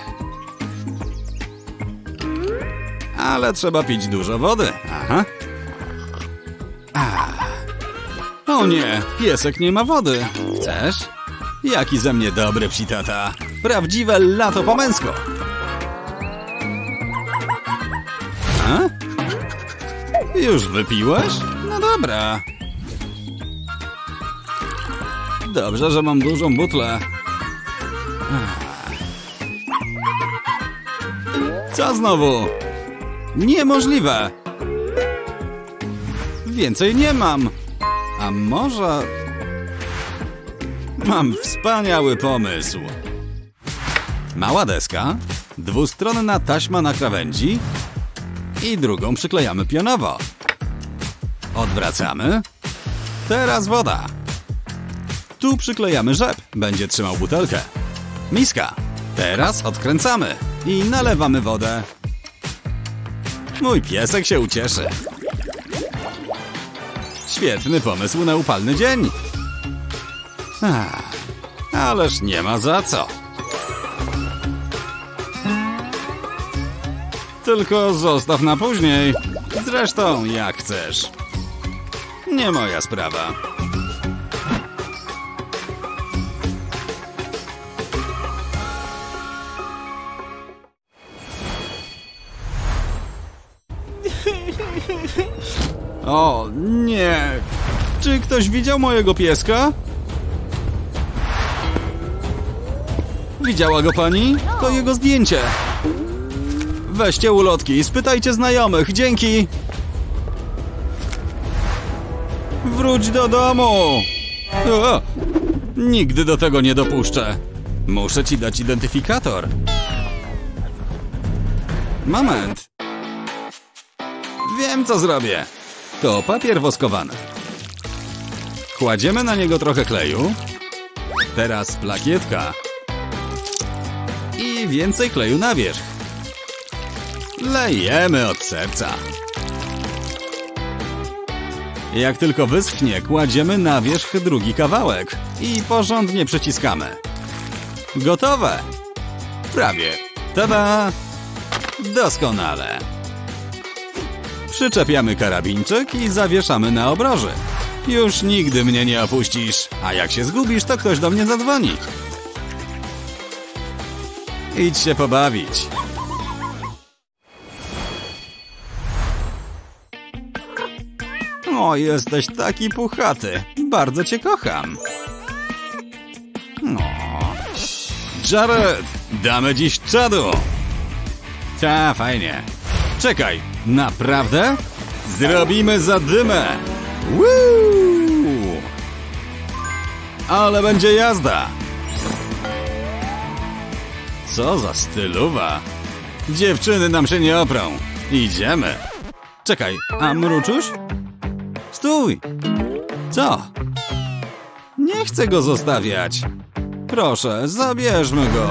Ale trzeba pić dużo wody. Aha. A. O nie, piesek nie ma wody. Chcesz? Jaki ze mnie dobry psi-tata. Prawdziwe lato po męsku. A? Już wypiłeś? No dobra. Dobrze, że mam dużą butlę. Co znowu? Niemożliwe. Więcej nie mam. A może... Mam wspaniały pomysł. Mała deska, dwustronna taśma na krawędzi i drugą przyklejamy pionowo. Odwracamy. Teraz woda. Tu przyklejamy rzep, będzie trzymał butelkę. Miska. Teraz odkręcamy i nalewamy wodę. Mój piesek się ucieszy. Świetny pomysł na upalny dzień. Ach, ależ nie ma za co. Tylko zostaw na później. Zresztą jak chcesz. Nie moja sprawa. O, nie. Czy ktoś widział mojego pieska? Widziała go pani? To jego zdjęcie. Weźcie ulotki, spytajcie znajomych, dzięki. Wróć do domu. O, nigdy do tego nie dopuszczę. Muszę ci dać identyfikator. Moment. Wiem, co zrobię. To papier woskowany. Kładziemy na niego trochę kleju. Teraz plakietka. I więcej kleju na wierzch. Lejemy od serca. Jak tylko wyschnie, kładziemy na wierzch drugi kawałek i porządnie przyciskamy. Gotowe! Prawie. Tada! Doskonale. Przyczepiamy karabinczyk i zawieszamy na obroży. Już nigdy mnie nie opuścisz, a jak się zgubisz, to ktoś do mnie zadzwoni. Idź się pobawić. O, jesteś taki puchaty. Bardzo cię kocham. No. Jared, damy dziś czadu. Ta, fajnie. Czekaj, naprawdę? Zrobimy zadymę. Woo! Ale będzie jazda. Co za stylowa. Dziewczyny nam się nie oprą. Idziemy. Czekaj, a mruczuś? Stój. Co? Nie chcę go zostawiać. Proszę, zabierzmy go.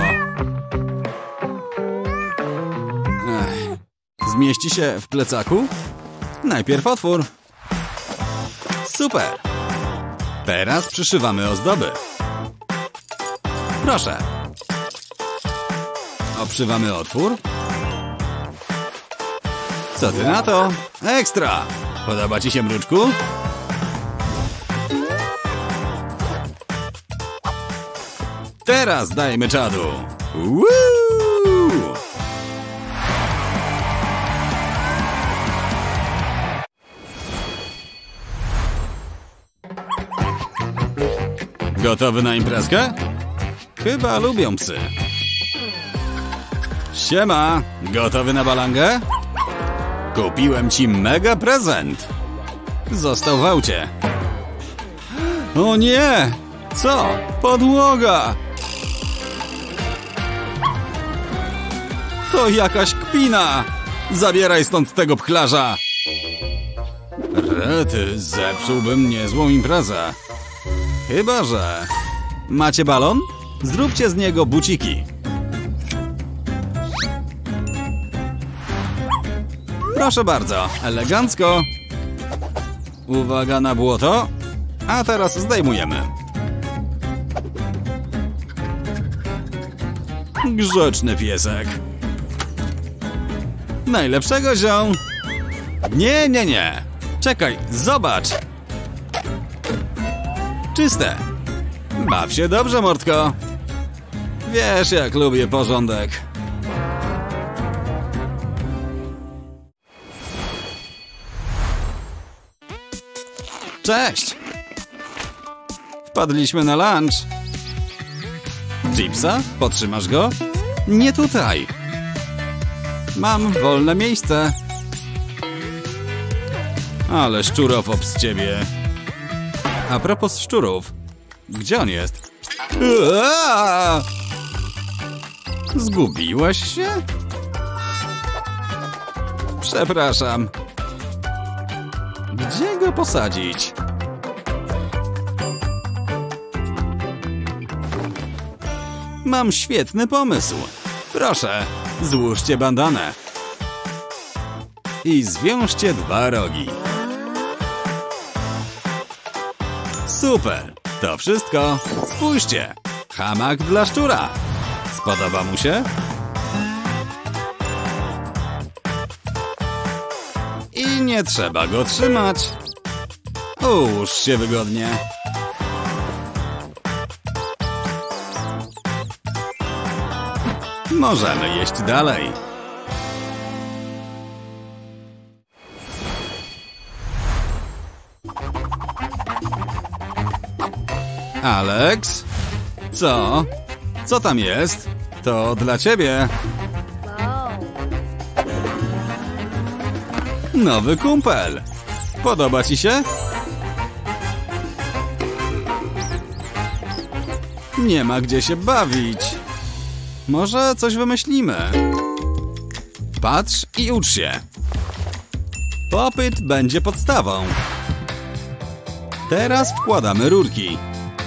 Ech. Zmieści się w plecaku? Najpierw otwór. Super. Teraz przyszywamy ozdoby. Proszę. Obszywamy otwór. Co ty na to? Ekstra! Podoba ci się, mruczku? Teraz dajmy czadu. Woo! Gotowy na imprezkę? Chyba lubią psy. Siema, gotowy na balangę? Kupiłem ci mega prezent. Został w aucie. O nie! Co? Podłoga! To jakaś kpina! Zabieraj stąd tego pchlarza! Rety, zepsułbym niezłą imprezę. Chyba że... Macie balon? Zróbcie z niego buciki. Proszę bardzo, elegancko. Uwaga na błoto. A teraz zdejmujemy. Grzeczny piesek. Najlepszego, ziom. Nie, nie, nie. Czekaj, zobacz. Czyste. Baw się dobrze, mordko. Wiesz, jak lubię porządek. Cześć! Wpadliśmy na lunch. Chipsa? Potrzymasz go? Nie tutaj. Mam wolne miejsce. Ale szczurofоб z ciebie. A propos szczurów. Gdzie on jest? Aaaa! Zgubiłeś się? Przepraszam. Gdzie go posadzić? Mam świetny pomysł. Proszę, złóżcie bandanę. I zwiążcie dwa rogi. Super, to wszystko. Spójrzcie, hamak dla szczura. Spodoba mu się? I nie trzeba go trzymać. Ułóż się wygodnie. Możemy jeść dalej. Alex? Co? Co tam jest? To dla ciebie. Nowy kumpel. Podoba ci się? Nie ma gdzie się bawić. Może coś wymyślimy. Patrz i ucz się. Popyt będzie podstawą. Teraz wkładamy rurki.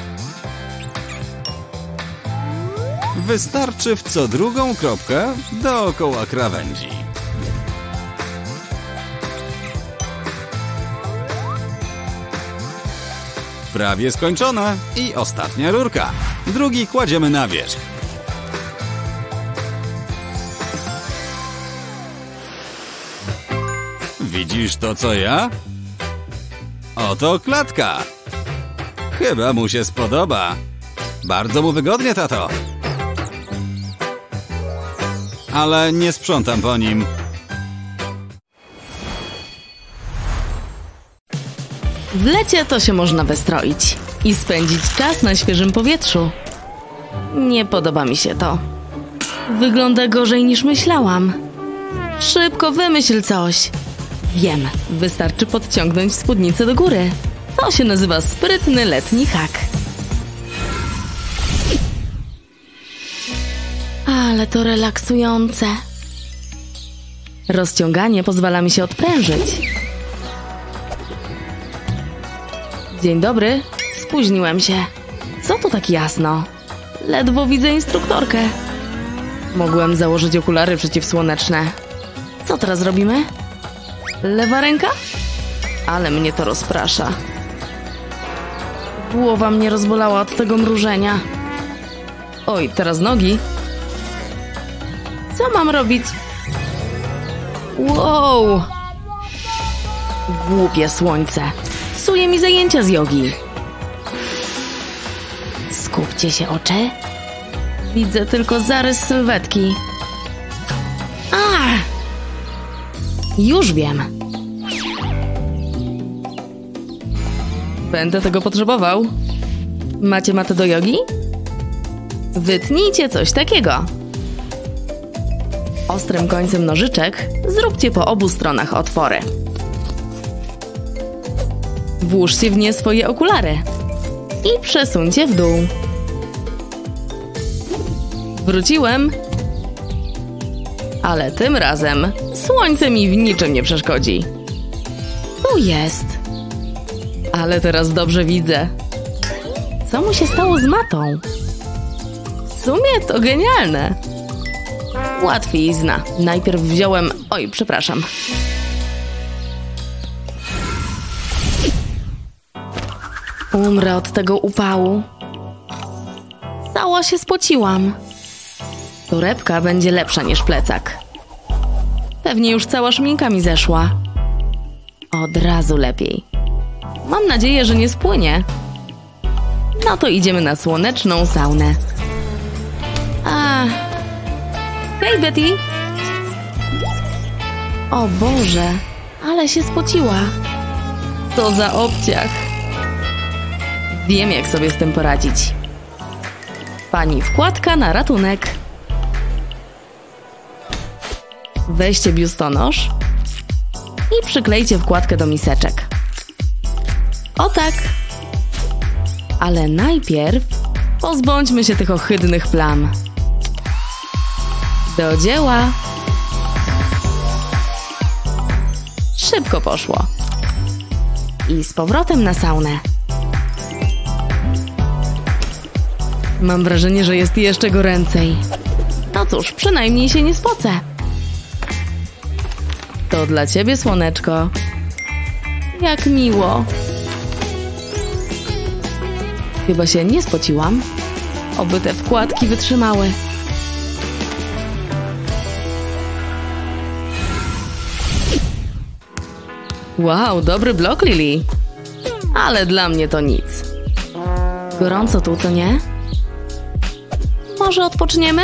Wystarczy w co drugą kropkę dookoła krawędzi. Prawie skończone i ostatnia rurka. Drugi kładziemy na wierzch. Widzisz to, co ja? Oto klatka. Chyba mu się spodoba. Bardzo mu wygodnie, tato. Ale nie sprzątam po nim. W lecie to się można wystroić i spędzić czas na świeżym powietrzu. Nie podoba mi się to. Wygląda gorzej niż myślałam. Szybko wymyśl coś. Wiem, wystarczy podciągnąć spódnicę do góry. To się nazywa sprytny letni hak. Ale to relaksujące. Rozciąganie pozwala mi się odprężyć. Dzień dobry, spóźniłem się. Co tu tak jasno? Ledwo widzę instruktorkę. Mogłem założyć okulary przeciwsłoneczne. Co teraz robimy? Lewa ręka? Ale mnie to rozprasza. Głowa mnie rozbolała od tego mrużenia. Oj, teraz nogi. Co mam robić? Wow! Głupie słońce. Psuje mi zajęcia z jogi. Skupcie się, oczy. Widzę tylko zarys sylwetki. A! Już wiem. Będę tego potrzebował. Macie matę do jogi? Wytnijcie coś takiego. Ostrym końcem nożyczek zróbcie po obu stronach otwory. Włóżcie w nie swoje okulary i przesuńcie w dół. Wróciłem. Ale tym razem słońce mi w niczym nie przeszkodzi. Tu jest. Ale teraz dobrze widzę. Co mu się stało z matą? W sumie to genialne. Łatwizna. Najpierw wziąłem... Oj, przepraszam. Umrę od tego upału. Cała się spociłam. Torebka będzie lepsza niż plecak. Pewnie już cała szminka mi zeszła. Od razu lepiej. Mam nadzieję, że nie spłynie. No to idziemy na słoneczną saunę. A. Hej, Betty! O Boże, ale się spociła. To za obciach. Wiem, jak sobie z tym poradzić. Pani wkładka na ratunek. Weźcie biustonosz i przyklejcie wkładkę do miseczek. O tak. Ale najpierw pozbądźmy się tych ohydnych plam. Do dzieła. Szybko poszło. I z powrotem na saunę. Mam wrażenie, że jest jeszcze goręcej. No cóż, przynajmniej się nie spocę. To dla ciebie, słoneczko. Jak miło. Chyba się nie spociłam. Oby te wkładki wytrzymały. Wow, dobry blok, Lily. Ale dla mnie to nic. Gorąco tu, co nie? Może odpoczniemy?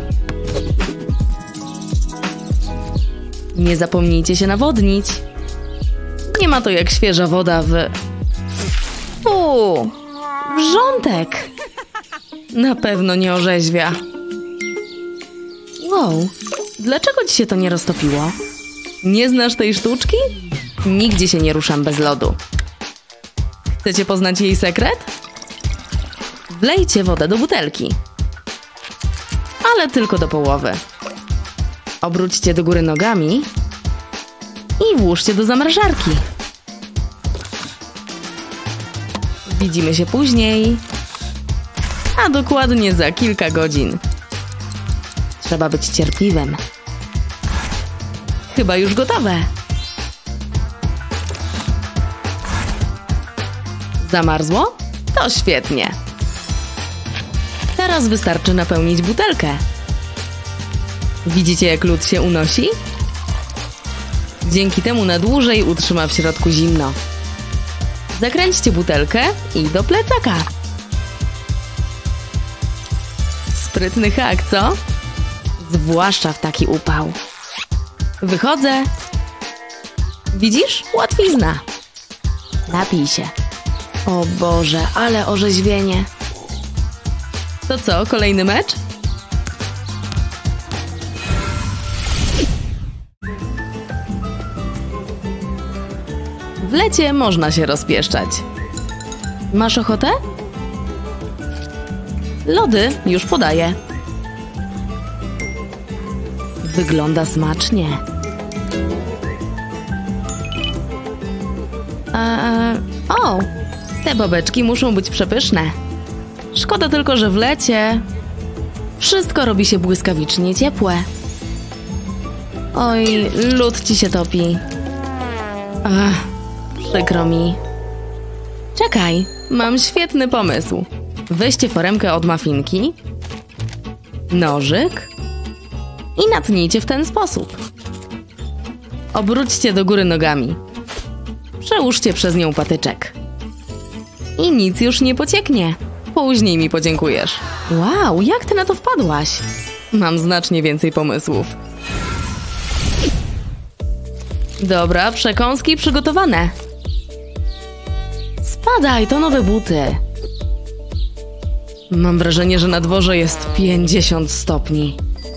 Nie zapomnijcie się nawodnić. Nie ma to jak świeża woda w... Uuu, wrzątek. Na pewno nie orzeźwia. Wow, dlaczego ci się to nie roztopiło? Nie znasz tej sztuczki? Nigdzie się nie ruszam bez lodu. Chcecie poznać jej sekret? Wlejcie wodę do butelki. Ale tylko do połowy. Obróćcie do góry nogami i włóżcie do zamrażarki. Widzimy się później, a dokładnie za kilka godzin. Trzeba być cierpliwym. Chyba już gotowe. Zamarzło? To świetnie. Teraz wystarczy napełnić butelkę. Widzicie, jak lód się unosi? Dzięki temu na dłużej utrzyma w środku zimno. Zakręćcie butelkę i do plecaka. Sprytny hak, co? Zwłaszcza w taki upał. Wychodzę. Widzisz? Łatwizna. Napij się. O Boże, ale orzeźwienie. To co, kolejny mecz? W lecie można się rozpieszczać. Masz ochotę? Lody już podaję. Wygląda smacznie. Eee, o, te babeczki muszą być przepyszne. Szkoda tylko, że w lecie wszystko robi się błyskawicznie ciepłe. Oj, lód ci się topi. Ach, przykro mi. Czekaj, mam świetny pomysł. Weźcie foremkę od mafinki, nożyk i natnijcie w ten sposób. Obróćcie do góry nogami. Przełóżcie przez nią patyczek. I nic już nie pocieknie. Później mi podziękujesz. Wow, jak ty na to wpadłaś? Mam znacznie więcej pomysłów. Dobra, przekąski przygotowane. Spadaj, to nowe buty. Mam wrażenie, że na dworze jest pięćdziesiąt stopni.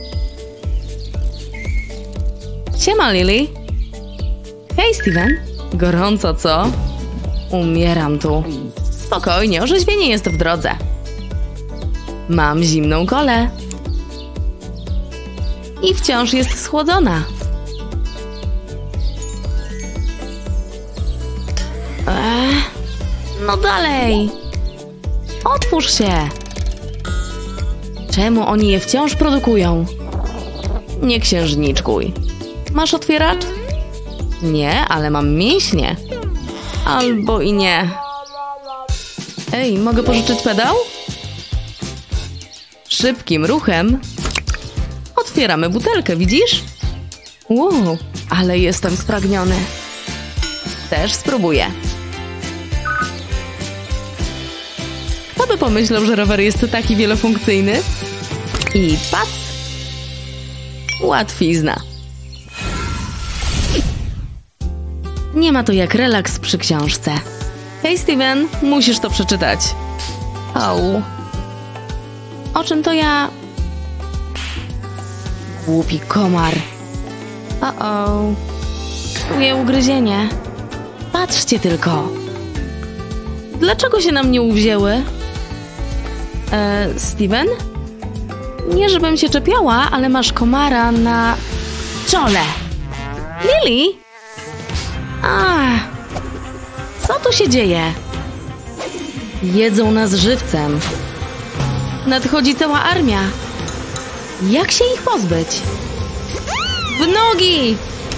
Siema, Lily. Hej, Steven. Gorąco, co? Umieram tu. Spokojnie, orzeźwienie jest w drodze. Mam zimną kolę. I wciąż jest schłodzona. Ech, no dalej. Otwórz się. Czemu oni je wciąż produkują? Nie księżniczkuj. Masz otwieracz? Nie, ale mam mięśnie. Albo i nie. Ej, mogę pożyczyć pedał? Szybkim ruchem otwieramy butelkę, widzisz? Wow, ale jestem spragniony. Też spróbuję. Kto by pomyślał, że rower jest taki wielofunkcyjny? I patrz! Łatwizna. Nie ma to jak relaks przy książce. Hej, Steven, musisz to przeczytać. Au. O czym to ja? Głupi komar. O-o. Czuję ugryzienie. Patrzcie tylko. Dlaczego się na mnie uwzięły? E, Steven? Nie, żebym się czepiała, ale masz komara na czole. Lily? Ach, co tu się dzieje? Jedzą nas żywcem. Nadchodzi cała armia. Jak się ich pozbyć? W nogi!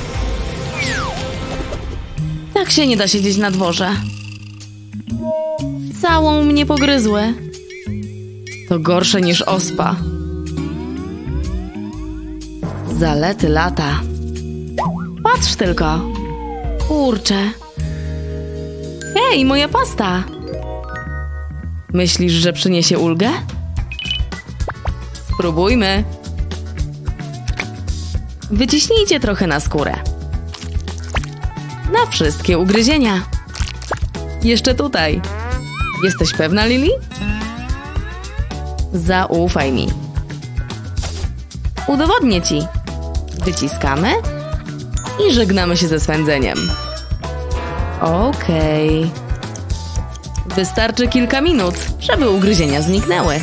Tak się nie da siedzieć na dworze. Całą mnie pogryzły. To gorsze niż ospa. Zalety lata. Patrz tylko. Kurczę. Hej, moja pasta. Myślisz, że przyniesie ulgę? Spróbujmy. Wyciśnijcie trochę na skórę. Na wszystkie ugryzienia. Jeszcze tutaj. Jesteś pewna, Lily? Zaufaj mi. Udowodnię ci. Wyciskamy i żegnamy się ze swędzeniem. Okej. Okay. Wystarczy kilka minut, żeby ugryzienia zniknęły.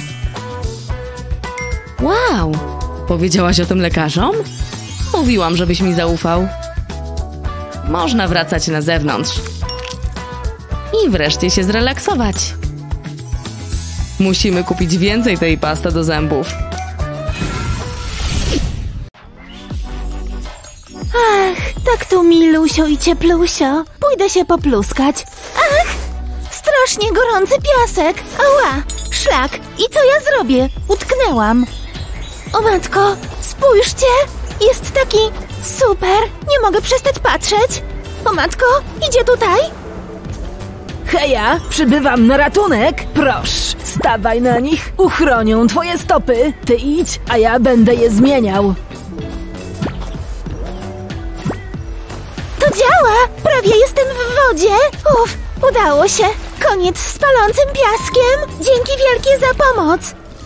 Wow! Powiedziałaś o tym lekarzom? Mówiłam, żebyś mi zaufał. Można wracać na zewnątrz. I wreszcie się zrelaksować. Musimy kupić więcej tej pasty do zębów. Ach, tak tu milusio i cieplusio. Pójdę się popluskać. Ach, strasznie gorący piasek. Ała, szlak. I co ja zrobię? Utknęłam. O matko, spójrzcie. Jest taki super. Nie mogę przestać patrzeć. O matko, idzie tutaj. Heja, przybywam na ratunek. Proszę, stawaj na nich. Uchronią twoje stopy. Ty idź, a ja będę je zmieniał. To działa! Prawie jestem w wodzie! Uff, Udało się! Koniec z palącym piaskiem! Dzięki wielkie za pomoc!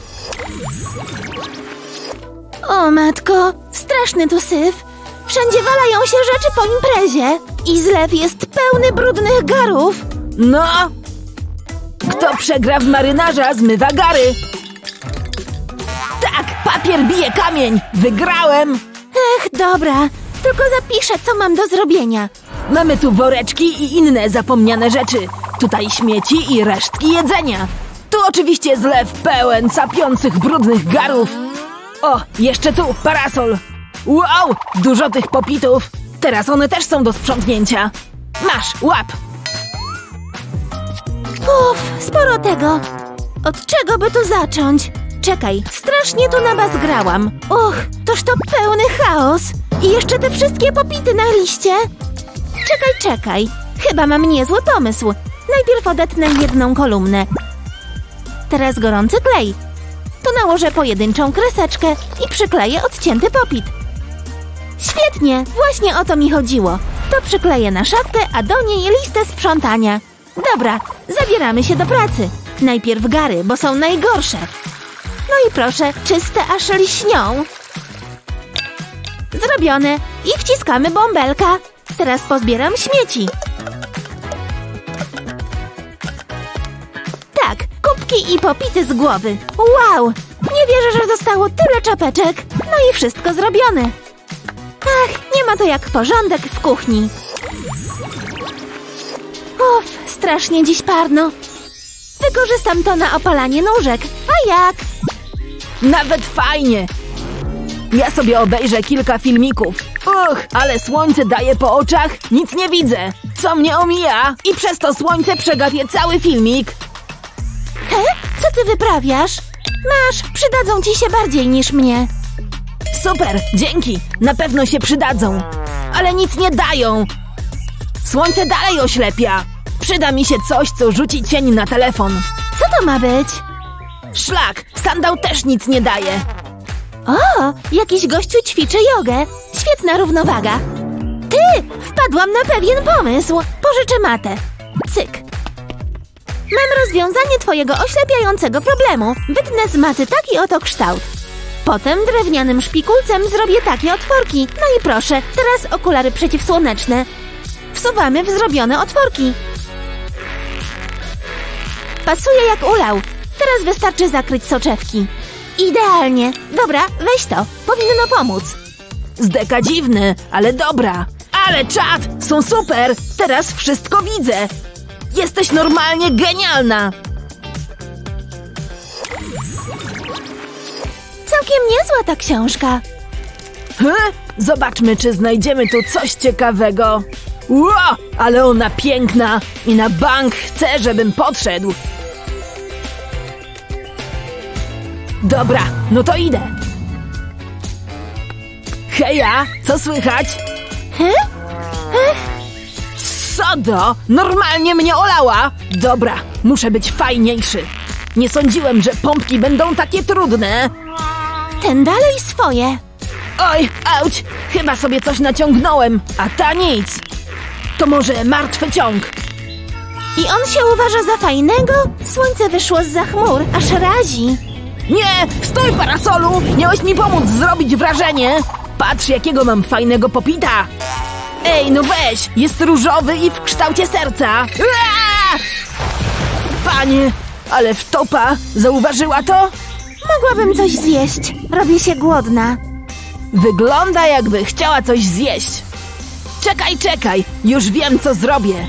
O matko, straszny tu syf! Wszędzie walają się rzeczy po imprezie! I zlew jest pełny brudnych garów! No! Kto przegra w marynarza, zmywa gary! Tak, papier bije kamień! Wygrałem! Ech, dobra, tylko zapiszę, co mam do zrobienia. Mamy tu woreczki i inne zapomniane rzeczy. Tutaj śmieci i resztki jedzenia. Tu oczywiście zlew pełen sapiących brudnych garów. O, jeszcze tu parasol. Wow, dużo tych popitów. Teraz one też są do sprzątnięcia. Masz, łap. Uff, sporo tego. Od czego by tu zacząć? Czekaj, strasznie tu na bas grałam. Och, toż to pełny chaos. I jeszcze te wszystkie popity na liście. Czekaj, czekaj. Chyba mam niezły pomysł. Najpierw odetnę jedną kolumnę. Teraz gorący klej. Tu nałożę pojedynczą kreseczkę i przykleję odcięty popit. Świetnie, właśnie o to mi chodziło. To przykleję na szafkę, a do niej listę sprzątania. Dobra, zabieramy się do pracy. Najpierw gary, bo są najgorsze. No i proszę, czyste aż lśnią. Zrobione. I wciskamy bąbelka. Teraz pozbieram śmieci. Tak, kubki i popity z głowy. Wow! Nie wierzę, że zostało tyle czapeczek. No i wszystko zrobione. Ach, nie ma to jak porządek w kuchni. Uff, strasznie dziś parno. Wykorzystam to na opalanie nóżek. A jak? Nawet fajnie. Ja sobie obejrzę kilka filmików. Uch, ale słońce daje po oczach, nic nie widzę. Co mnie omija? I przez to słońce przegapię cały filmik. He? Co ty wyprawiasz? Masz, przydadzą ci się bardziej niż mnie. Super, dzięki. Na pewno się przydadzą. Ale nic nie dają. Słońce dalej oślepia. Przyda mi się coś, co rzuci cień na telefon. Co to ma być? Szlak, sandał też nic nie daje. O, jakiś gościu ćwiczy jogę. Świetna równowaga. Ty, wpadłam na pewien pomysł. Pożyczę matę. Cyk. Mam rozwiązanie twojego oślepiającego problemu. Wytnę z maty taki oto kształt. Potem drewnianym szpikulcem zrobię takie otworki. No i proszę, teraz okulary przeciwsłoneczne. Wsuwamy w zrobione otworki. Pasuje jak ulał. Teraz wystarczy zakryć soczewki. Idealnie. Dobra, weź to. Powinno pomóc. Zdeka dziwny, ale dobra. Ale czad, są super. Teraz wszystko widzę. Jesteś normalnie genialna. Całkiem niezła ta książka. He? Zobaczmy, czy znajdziemy tu coś ciekawego. Ło, ale ona piękna i na bank chce, żebym podszedł. Dobra, no to idę. Heja, co słychać? He? Ech, Co do? Normalnie mnie olała. Dobra, muszę być fajniejszy. Nie sądziłem, że pompki będą takie trudne. ten dalej swoje. Oj, auć, chyba sobie coś naciągnąłem, a ta nic. To może martwy ciąg. I on się uważa za fajnego? Słońce wyszło zza chmur, aż razi. Nie, stój parasolu, miałeś mi pomóc zrobić wrażenie. Patrz, jakiego mam fajnego popita. Ej, no weź, jest różowy i w kształcie serca. Aaaa! Panie, ale wtopa, zauważyła to? Mogłabym coś zjeść. Robię się głodna. Wygląda, jakby chciała coś zjeść. Czekaj, czekaj, już wiem, co zrobię.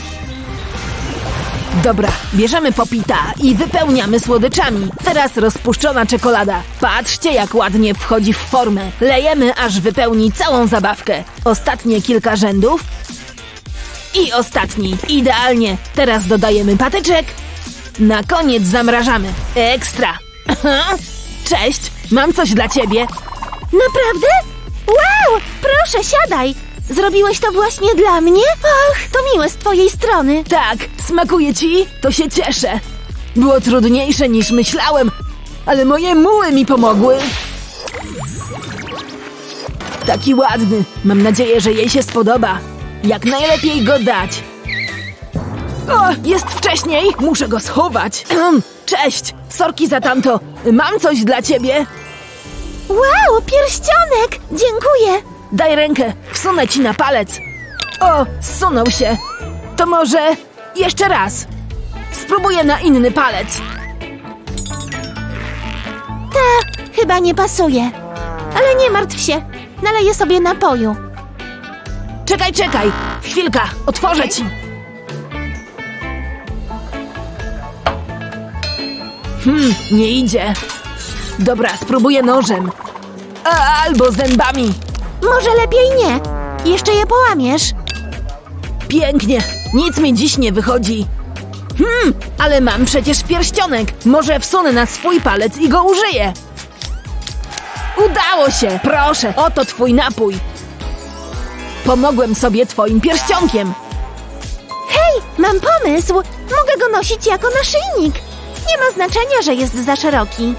Dobra, bierzemy popita i wypełniamy słodyczami. Teraz rozpuszczona czekolada. Patrzcie, jak ładnie wchodzi w formę. Lejemy, aż wypełni całą zabawkę. Ostatnie kilka rzędów. I ostatni. Idealnie. Teraz dodajemy patyczek. Na koniec zamrażamy. Ekstra. Cześć, mam coś dla ciebie. Naprawdę? Wow! Proszę, siadaj! Zrobiłeś to właśnie dla mnie? Och, to miłe z twojej strony. Tak, smakuje ci? To się cieszę. Było trudniejsze niż myślałem, ale moje muły mi pomogły. Taki ładny. Mam nadzieję, że jej się spodoba. Jak najlepiej go dać. O, jest wcześniej! Muszę go schować. Cześć! Sorki za tamto. Mam coś dla ciebie. Wow, pierścionek! Dziękuję! Daj rękę, wsunę ci na palec. O, zsunął się. To może jeszcze raz. Spróbuję na inny palec. Ta, chyba nie pasuje. Ale nie martw się, naleję sobie napoju. Czekaj, czekaj. Chwilka, otworzę ci. Hmm, nie idzie. Dobra, spróbuję nożem. A, albo zębami. Może lepiej nie. Jeszcze je połamiesz. Pięknie. Nic mi dziś nie wychodzi. Hmm, ale mam przecież pierścionek. Może wsunę na swój palec i go użyję. Udało się. Proszę, oto twój napój. Pomogłem sobie twoim pierścionkiem. Hej, mam pomysł. Mogę go nosić jako naszyjnik. Nie ma znaczenia, że jest za szeroki.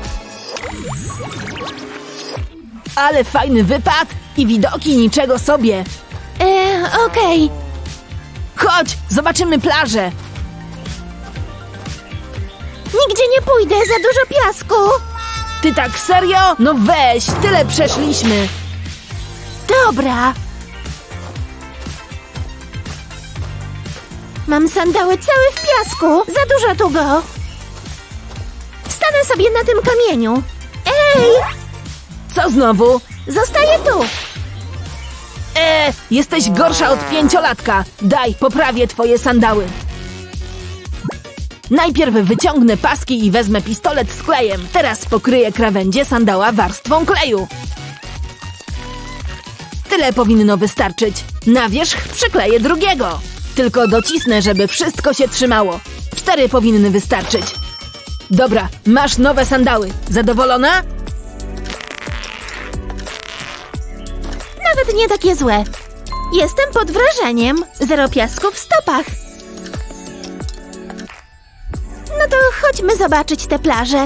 Ale fajny wypad i widoki niczego sobie. Eee, okej. Chodź, zobaczymy plażę. Nigdzie nie pójdę, za dużo piasku. Ty tak serio? No weź, tyle przeszliśmy. Dobra. Mam sandały całe w piasku. Za dużo tu go. Stanę sobie na tym kamieniu. Ej! Co znowu? Zostaję tu. E, jesteś gorsza od pięciolatka. Daj, poprawię twoje sandały. Najpierw wyciągnę paski i wezmę pistolet z klejem. Teraz pokryję krawędzie sandała warstwą kleju. Tyle powinno wystarczyć. Na wierzch przykleję drugiego. Tylko docisnę, żeby wszystko się trzymało. Cztery powinny wystarczyć. Dobra, masz nowe sandały. Zadowolona? Nawet nie takie złe. Jestem pod wrażeniem. Zero piasku w stopach. No to chodźmy zobaczyć tę plażę.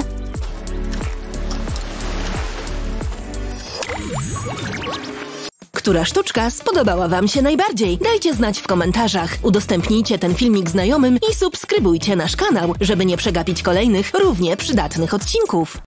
Która sztuczka spodobała wam się najbardziej? Dajcie znać w komentarzach. Udostępnijcie ten filmik znajomym i subskrybujcie nasz kanał, żeby nie przegapić kolejnych, równie przydatnych odcinków.